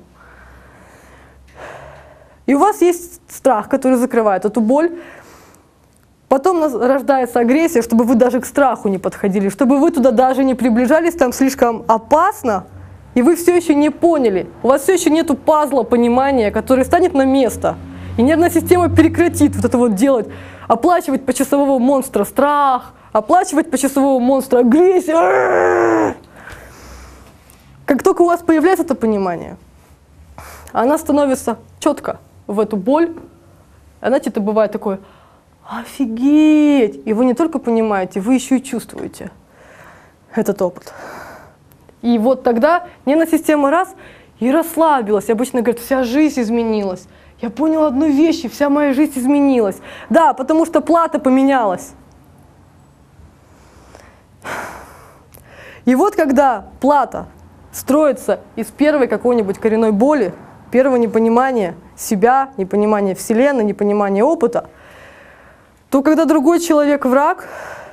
A: И у вас есть страх, который закрывает эту боль. Потом рождается агрессия, чтобы вы даже к страху не подходили, чтобы вы туда даже не приближались, там слишком опасно, и вы все еще не поняли. У вас все еще нету пазла понимания, который станет на место. И нервная система прекратит вот это вот делать, оплачивать почасового монстра страх, оплачивать почасового монстра агрессию. Как только у вас появляется это понимание, она становится четко в эту боль. Знаете, это бывает такое: офигеть! И вы не только понимаете, вы еще и чувствуете этот опыт. И вот тогда нервная система раз и расслабилась. И обычно говорят, вся жизнь изменилась. Я понял одну вещь, и вся моя жизнь изменилась. Да, потому что плата поменялась. И вот когда плата строится из первой какой-нибудь коренной боли, первого непонимания себя, непонимания Вселенной, непонимания опыта, то когда другой человек враг,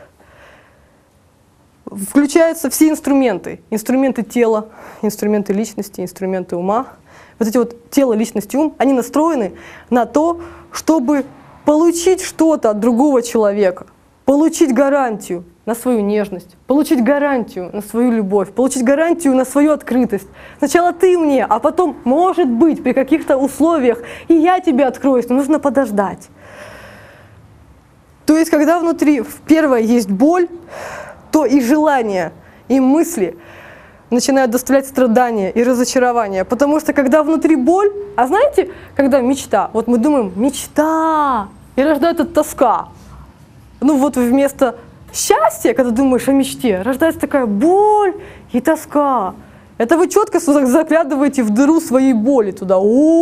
A: включаются все инструменты. Инструменты тела, инструменты личности, инструменты ума. Вот эти вот тело, личность, ум, они настроены на то, чтобы получить что-то от другого человека, получить гарантию на свою нежность, получить гарантию на свою любовь, получить гарантию на свою открытость. Сначала ты мне, а потом, может быть, при каких-то условиях, и я тебе откроюсь, но нужно подождать. То есть, когда внутри первое есть боль, то и желания, и мысли начинают доставлять страдания и разочарования. Потому что когда внутри боль, а знаете, когда мечта, вот мы думаем, мечта, и рождается тоска. Ну вот вместо счастья, когда думаешь о мечте, рождается такая боль и тоска. Это вы четко заглядываете в дыру своей боли туда.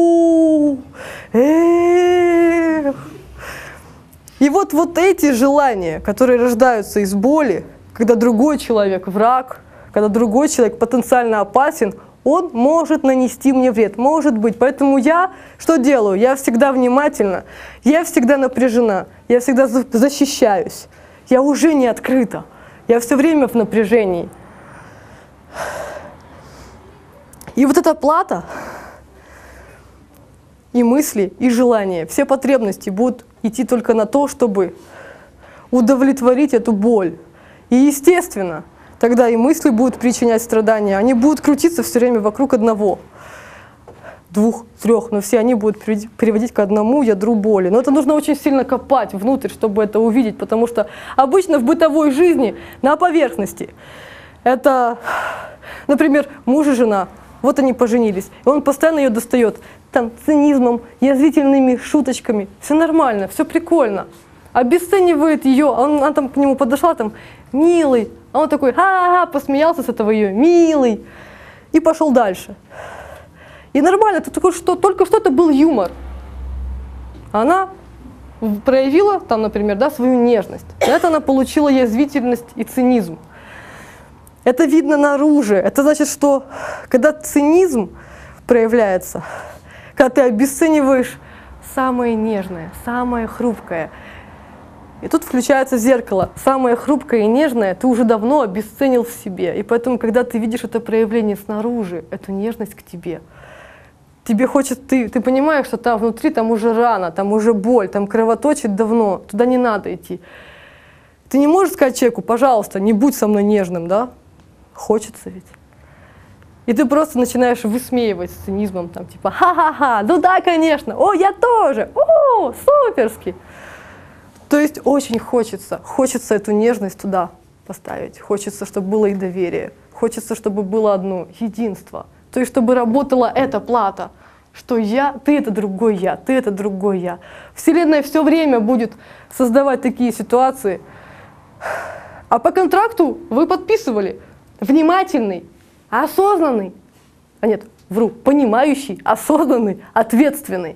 A: И вот эти желания, которые рождаются из боли, когда другой человек враг, когда другой человек потенциально опасен, он может нанести мне вред, может быть. Поэтому я что делаю? Я всегда внимательна, я всегда напряжена, я всегда защищаюсь. Я уже не открыта, я все время в напряжении. И вот эта плата, и мысли, и желания, все потребности будут идти только на то, чтобы удовлетворить эту боль. И естественно, тогда и мысли будут причинять страдания, они будут крутиться все время вокруг одного, двух, трех, но все они будут приводить к одному ядру боли. Но это нужно очень сильно копать внутрь, чтобы это увидеть, потому что обычно в бытовой жизни на поверхности это, например, муж и жена, вот они поженились, и он постоянно ее достает там цинизмом, язвительными шуточками, все нормально, все прикольно. Обесценивает ее, она там к нему подошла, там, милый, а он такой, ха-ха-ха, посмеялся с этого ее, милый, и пошел дальше. И нормально, только что это был юмор. Она проявила, там, например, да, свою нежность. За это она получила язвительность и цинизм. Это видно наружу. Это значит, что когда цинизм проявляется, когда ты обесцениваешь самое нежное, самое хрупкое, и тут включается зеркало. Самое хрупкое и нежное ты уже давно обесценил в себе. И поэтому, когда ты видишь это проявление снаружи, эту нежность к тебе, тебе хочется, ты понимаешь, что там внутри, там уже рана, там уже боль, там кровоточит давно, туда не надо идти. Ты не можешь сказать человеку, пожалуйста, не будь со мной нежным, да? Хочется ведь. И ты просто начинаешь высмеивать с цинизмом, там, типа, ха-ха-ха, ну да, конечно, о, я тоже, о, суперски. То есть очень хочется эту нежность туда поставить, хочется, чтобы было и доверие, хочется, чтобы было одно единство, то есть чтобы работала эта плата, что я, ты это другой я, ты это другой я. Вселенная все время будет создавать такие ситуации, а по контракту вы подписывали внимательный, осознанный, понимающий, осознанный, ответственный.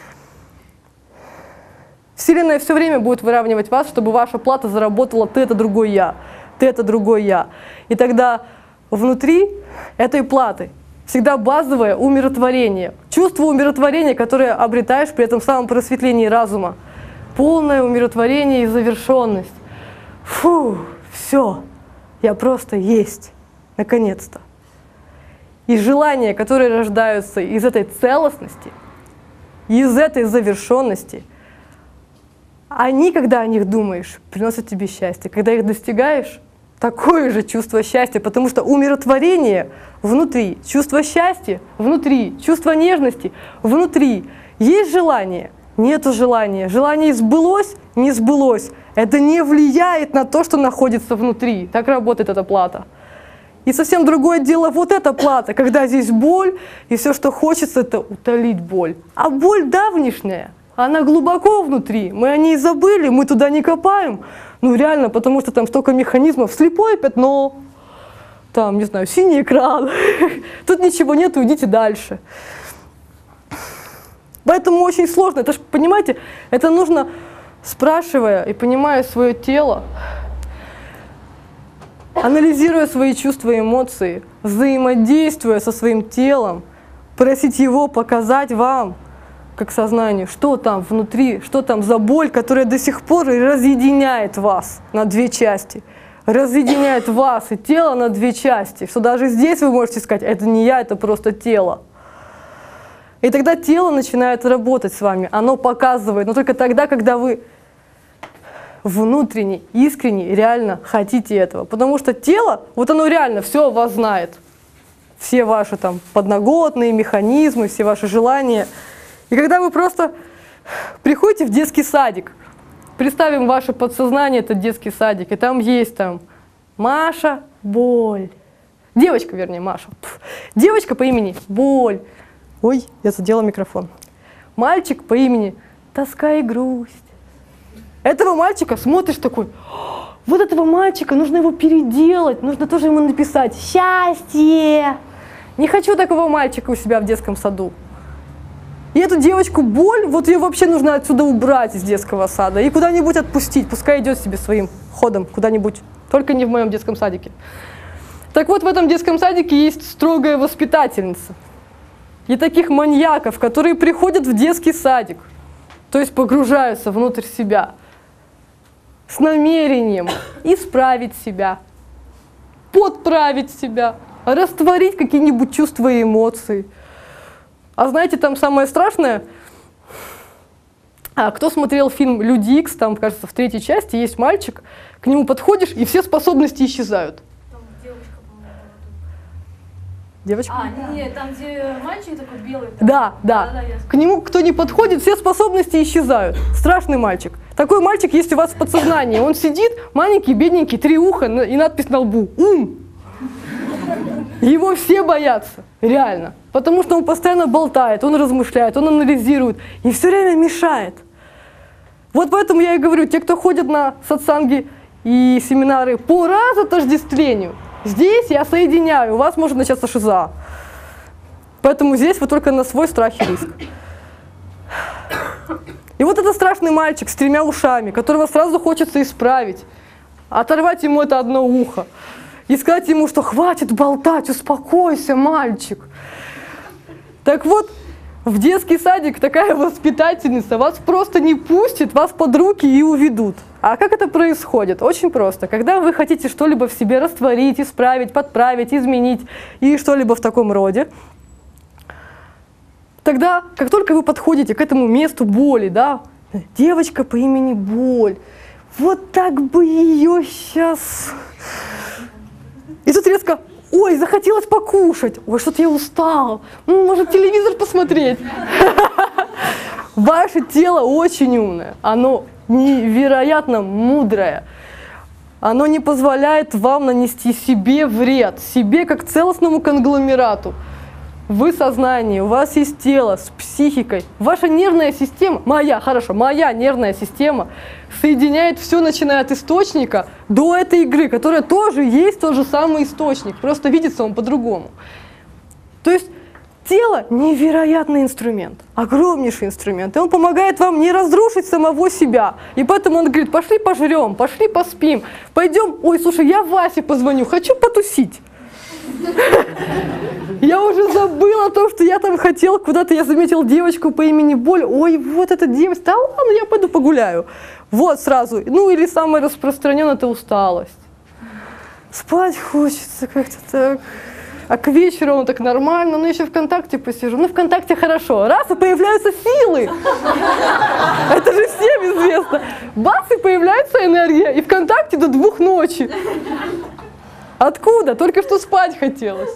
A: Вселенная все время будет выравнивать вас, чтобы ваша плата заработала «ты — это другой я», «ты — это другой я». И тогда внутри этой платы всегда базовое умиротворение, чувство умиротворения, которое обретаешь при этом самом просветлении разума. Полное умиротворение и завершенность. Фу, все, я просто есть, наконец-то. И желания, которые рождаются из этой целостности, из этой завершенности, они, когда о них думаешь, приносят тебе счастье. Когда их достигаешь, такое же чувство счастья, потому что умиротворение внутри, чувство счастья внутри, чувство нежности внутри. Есть желание, нету желания. Желание сбылось, не сбылось. Это не влияет на то, что находится внутри. Так работает эта плата. И совсем другое дело вот эта плата, когда здесь боль, и все, что хочется, это утолить боль. А боль давнишняя. Она глубоко внутри, мы о ней забыли, мы туда не копаем. Ну реально, потому что там столько механизмов, слепое пятно, там, не знаю, синий экран. Тут ничего нет, уйдите дальше. Поэтому очень сложно, это ж, понимаете, это нужно, спрашивая и понимая свое тело, анализируя свои чувства и эмоции, взаимодействуя со своим телом, просить его показать вам, как сознанию, что там внутри, что там за боль, которая до сих пор и разъединяет вас на две части. Разъединяет вас и тело на две части. Что даже здесь вы можете сказать, это не я, это просто тело. И тогда тело начинает работать с вами. Оно показывает, но только тогда, когда вы внутренне, искренне, реально хотите этого. Потому что тело, вот оно реально все о вас знает. Все ваши там подноготные механизмы, все ваши желания. И когда вы просто приходите в детский садик, представим ваше подсознание, это детский садик, и там есть там Маша, боль. Девочка, вернее, Маша. Девочка по имени Боль. Ой, я задела микрофон. Мальчик по имени Тоска и грусть. Этого мальчика смотришь такой, вот этого мальчика, нужно его переделать, нужно тоже ему написать «Счастье». Не хочу такого мальчика у себя в детском саду. И эту девочку боль, вот ее вообще нужно отсюда убрать из детского сада и куда-нибудь отпустить. Пускай идет себе своим ходом куда-нибудь, только не в моем детском садике. Так вот, в этом детском садике есть строгая воспитательница. И таких маньяков, которые приходят в детский садик, то есть погружаются внутрь себя с намерением исправить себя, подправить себя, растворить какие-нибудь чувства и эмоции. А знаете, там самое страшное, кто смотрел фильм «Люди Икс», там, кажется, в 3-й части есть мальчик, к нему подходишь, и все способности исчезают.
C: Там девочка, по-моему.
A: Девочка?
C: Нет, там где мальчик такой белый.
A: Да. К нему кто не подходит, все способности исчезают. Страшный мальчик. Такой мальчик есть у вас в подсознании. Он сидит, маленький, бедненький, 3 уха и надпись на лбу «Ум». Его все боятся, реально. Потому что он постоянно болтает, он размышляет, он анализирует и все время мешает. Вот поэтому я и говорю, те, кто ходят на сатсанги и семинары по разотождествлению, здесь я соединяю, у вас может начаться шиза. Поэтому здесь вы только на свой страх и риск. И вот этот страшный мальчик с 3 ушами, которого сразу хочется исправить, оторвать ему это одно ухо и сказать ему, что хватит болтать, успокойся, мальчик. Так вот, в детский садик такая воспитательница вас просто не пустит, вас под руки и уведут. А как это происходит? Очень просто. Когда вы хотите что-либо в себе растворить, исправить, подправить, изменить и что-либо в таком роде, тогда, как только вы подходите к этому месту боли, да, девочка по имени Боль, вот так бы ее сейчас... И тут резко, ой, захотелось покушать, ой, что-то я устал, может телевизор посмотреть. Ваше тело очень умное, оно невероятно мудрое. Оно не позволяет вам нанести себе вред, себе как целостному конгломерату. Вы сознание, у вас есть тело с психикой. Ваша нервная система, моя нервная система соединяет все, начиная от источника до этой игры, которая тоже есть тот же самый источник, просто видится он по-другому. То есть тело – невероятный инструмент, огромнейший инструмент, и он помогает вам не разрушить самого себя. И поэтому он говорит, пошли пожрем, пошли поспим, пойдем, ой, слушай, я Васе позвоню, хочу потусить. Я уже забыла то, что я там хотел, куда-то я заметил девочку по имени Боль. Ой, вот эта девочка, да ладно, я пойду погуляю. Вот сразу. Ну или самое распространенное – это усталость. Спать хочется как-то так. А к вечеру он так нормально, ну еще ВКонтакте посижу. Ну ВКонтакте хорошо. Раз, и появляются силы. Это же всем известно. Бац, и появляется энергия. И ВКонтакте до 2 ночи. Откуда? Только что спать хотелось.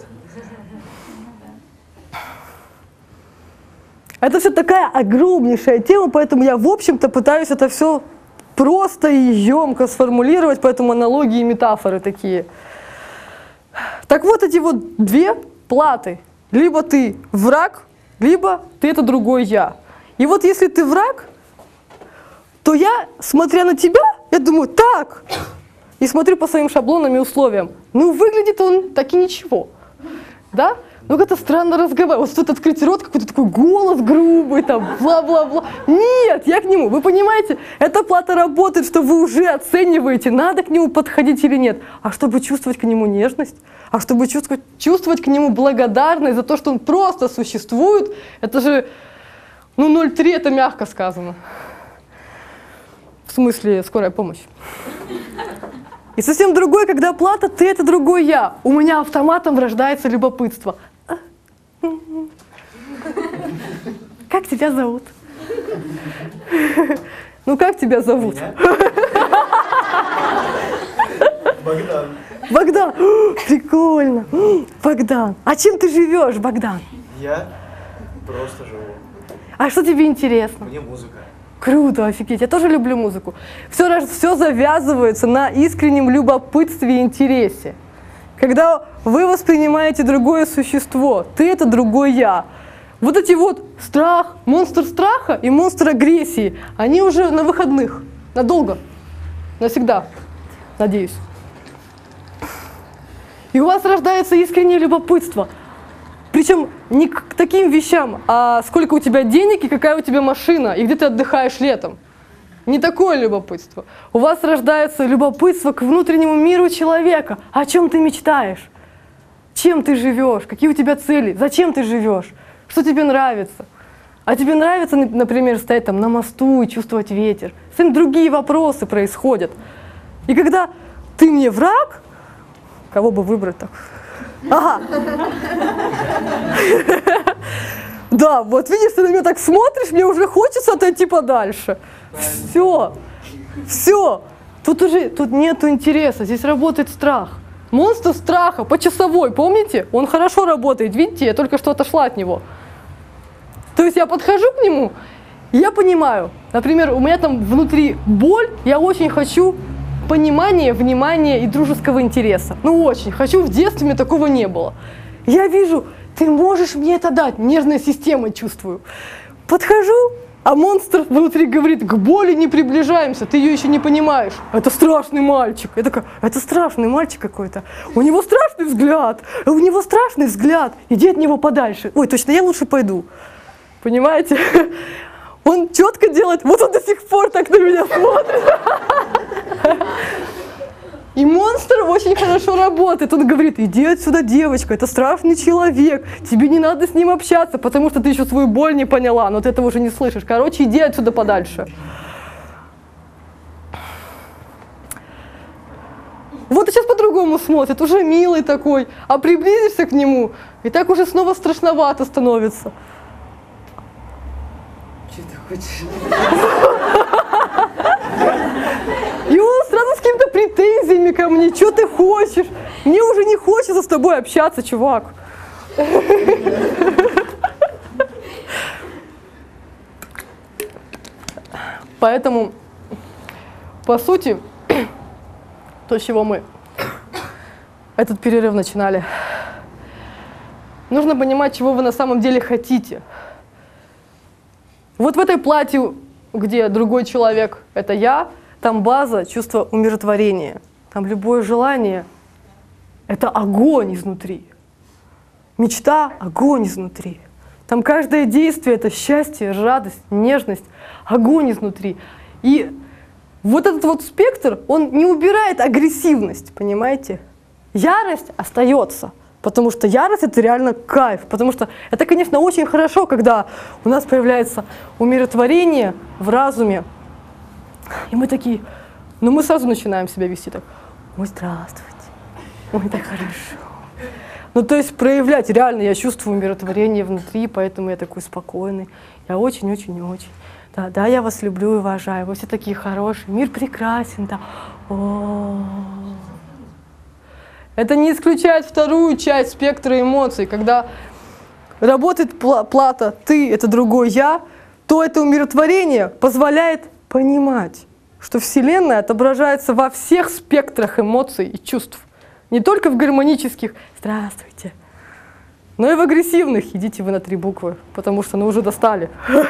A: Это все такая огромнейшая тема, поэтому я, в общем-то, пытаюсь это все просто и емко сформулировать, поэтому аналогии и метафоры такие. Так вот, эти вот 2 платы. Либо ты враг, либо ты это другой я. И вот если ты враг, то я, смотря на тебя, я думаю, так, и смотрю по своим шаблонам и условиям. Ну, выглядит он так и ничего. Да? Ну, как-то странно разговаривать. Вот стоит открыть рот, какой-то такой голос грубый, там, бла-бла-бла. Нет, я к нему. Вы понимаете, эта плата работает, что вы уже оцениваете, надо к нему подходить или нет. А чтобы чувствовать к нему нежность, а чтобы чувствовать к нему благодарность за то, что он просто существует, это же, ну, 0,3 это мягко сказано. В смысле, скорая помощь. И совсем другой, когда плата, ты это другой я. У меня автоматом рождается любопытство. Как тебя зовут? Ну как тебя зовут?
J: Богдан.
A: Богдан, прикольно. Богдан, а чем ты живешь, Богдан?
J: Я просто живу.
A: А что тебе интересно?
J: Мне музыка.
A: Круто, офигеть, я тоже люблю музыку. Все завязывается на искреннем любопытстве и интересе. Когда вы воспринимаете другое существо, ты это другой я. Вот эти вот страх, монстр страха и монстр агрессии, они уже на выходных, надолго, навсегда, надеюсь. И у вас рождается искреннее любопытство. Причем не к таким вещам, а сколько у тебя денег и какая у тебя машина, и где ты отдыхаешь летом. Не такое любопытство. У вас рождается любопытство к внутреннему миру человека. О чем ты мечтаешь? Чем ты живешь? Какие у тебя цели? Зачем ты живешь? Что тебе нравится? А тебе нравится, например, стоять там на мосту и чувствовать ветер? Совсем другие вопросы происходят. И когда ты мне враг, кого бы выбрать так? Ага. Да, вот видишь, ты на меня так смотришь, мне уже хочется отойти подальше. Все, все. Тут нету интереса, здесь работает страх. Монстр страха, почасовой, помните? Он хорошо работает, видите, я только что отошла от него. То есть я подхожу к нему, и я понимаю, например, у меня там внутри боль, я очень хочу понимания, внимания и дружеского интереса. Ну очень, хочу, в детстве мне такого не было. Я вижу, ты можешь мне это дать, нервная система чувствую. Подхожу, а монстр внутри говорит, к боли не приближаемся, ты ее еще не понимаешь. Это страшный мальчик. Я такая, это страшный мальчик какой-то. У него страшный взгляд. Иди от него подальше. Ой, точно, я лучше пойду. Понимаете? Он четко делает, вот он до сих пор так на меня смотрит. И монстр очень хорошо работает. Он говорит, иди отсюда, девочка, это страшный человек, тебе не надо с ним общаться, потому что ты еще свою боль не поняла, но ты этого уже не слышишь. Короче, иди отсюда подальше. Вот и сейчас по-другому смотрит, уже милый такой, а приблизишься к нему, и так уже снова страшновато становится.
H: Что ты хочешь?
A: И он сразу с какими-то претензиями ко мне, что ты хочешь? Мне уже не хочется с тобой общаться, чувак. Поэтому, по сути, то, с чего мы этот перерыв начинали, нужно понимать, чего вы на самом деле хотите. Вот в этой платье, где другой человек — это я, там база, чувство умиротворения. Там любое желание — это огонь изнутри. Мечта — огонь изнутри. Там каждое действие — это счастье, радость, нежность, огонь изнутри. И вот этот вот спектр, он не убирает агрессивность, понимаете? Ярость остается. Потому что ярость — это реально кайф. Потому что это, конечно, очень хорошо, когда у нас появляется умиротворение в разуме. И мы такие, ну мы сразу начинаем себя вести так. Ой, здравствуйте. Ой, так хорошо. Ну то есть проявлять, реально я чувствую умиротворение внутри, поэтому я такой спокойный. Я очень-очень-очень. Да, я вас люблю и уважаю. Вы все такие хорошие. Мир прекрасен, да. О-о-о. Это не исключает вторую часть спектра эмоций. Когда работает плата «ты» — это другой «я», то это умиротворение позволяет понимать, что Вселенная отображается во всех спектрах эмоций и чувств. Не только в гармонических «здравствуйте», но и в агрессивных «идите вы на 3 буквы», потому что уже достали.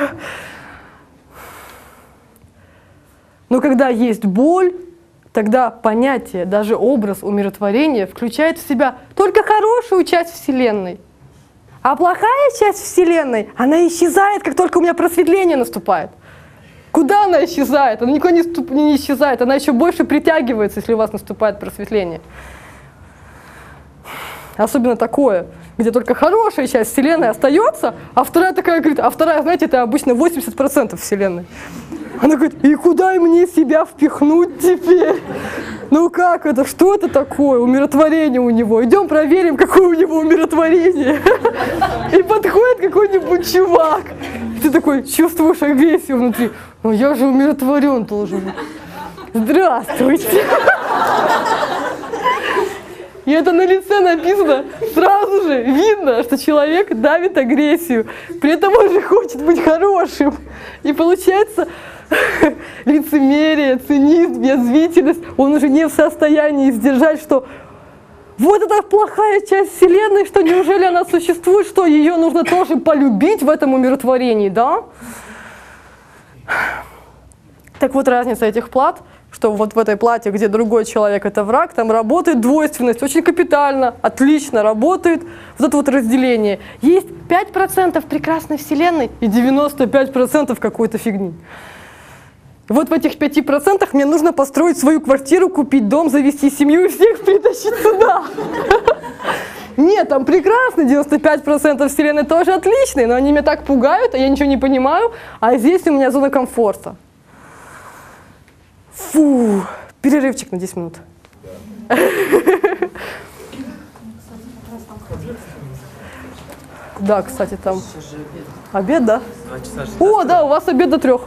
A: Но когда есть боль, тогда понятие, даже образ умиротворения включает в себя только хорошую часть Вселенной. А плохая часть Вселенной, она исчезает, как только у меня просветление наступает. Куда она исчезает? Она никуда не исчезает, она еще больше притягивается, если у вас наступает просветление. Особенно такое, где только хорошая часть Вселенной остается, а вторая такая говорит, а вторая, знаете, это обычно 80% Вселенной. Она говорит, и куда мне себя впихнуть теперь? Ну как это, что это такое? Умиротворение у него. Идем проверим, какое у него умиротворение. И подходит какой-нибудь чувак. И ты такой чувствуешь агрессию внутри. Ну я же умиротворен должен быть. Здравствуйте. И это на лице написано, сразу же видно, что человек давит агрессию. При этом он же хочет быть хорошим. И получается лицемерие, цинизм, язвительность. Он уже не в состоянии сдержать, что вот эта плохая часть Вселенной, что неужели она существует, что ее нужно тоже полюбить в этом умиротворении, да? Так вот разница этих плат. что вот в этой плате, где другой человек это враг, там работает двойственность, очень капитально, отлично работает вот это вот разделение. Есть 5% прекрасной вселенной и 95% какой-то фигни. И вот в этих 5% мне нужно построить свою квартиру, купить дом, завести семью и всех притащить сюда. Нет, там прекрасно, 95% вселенной тоже отличные, но они меня так пугают, а я ничего не понимаю, а здесь у меня зона комфорта. Фу, перерывчик на 10 минут. Да, кстати, там обед, да?
H: 2 часа ждать.
A: О, да, у вас обед до 3.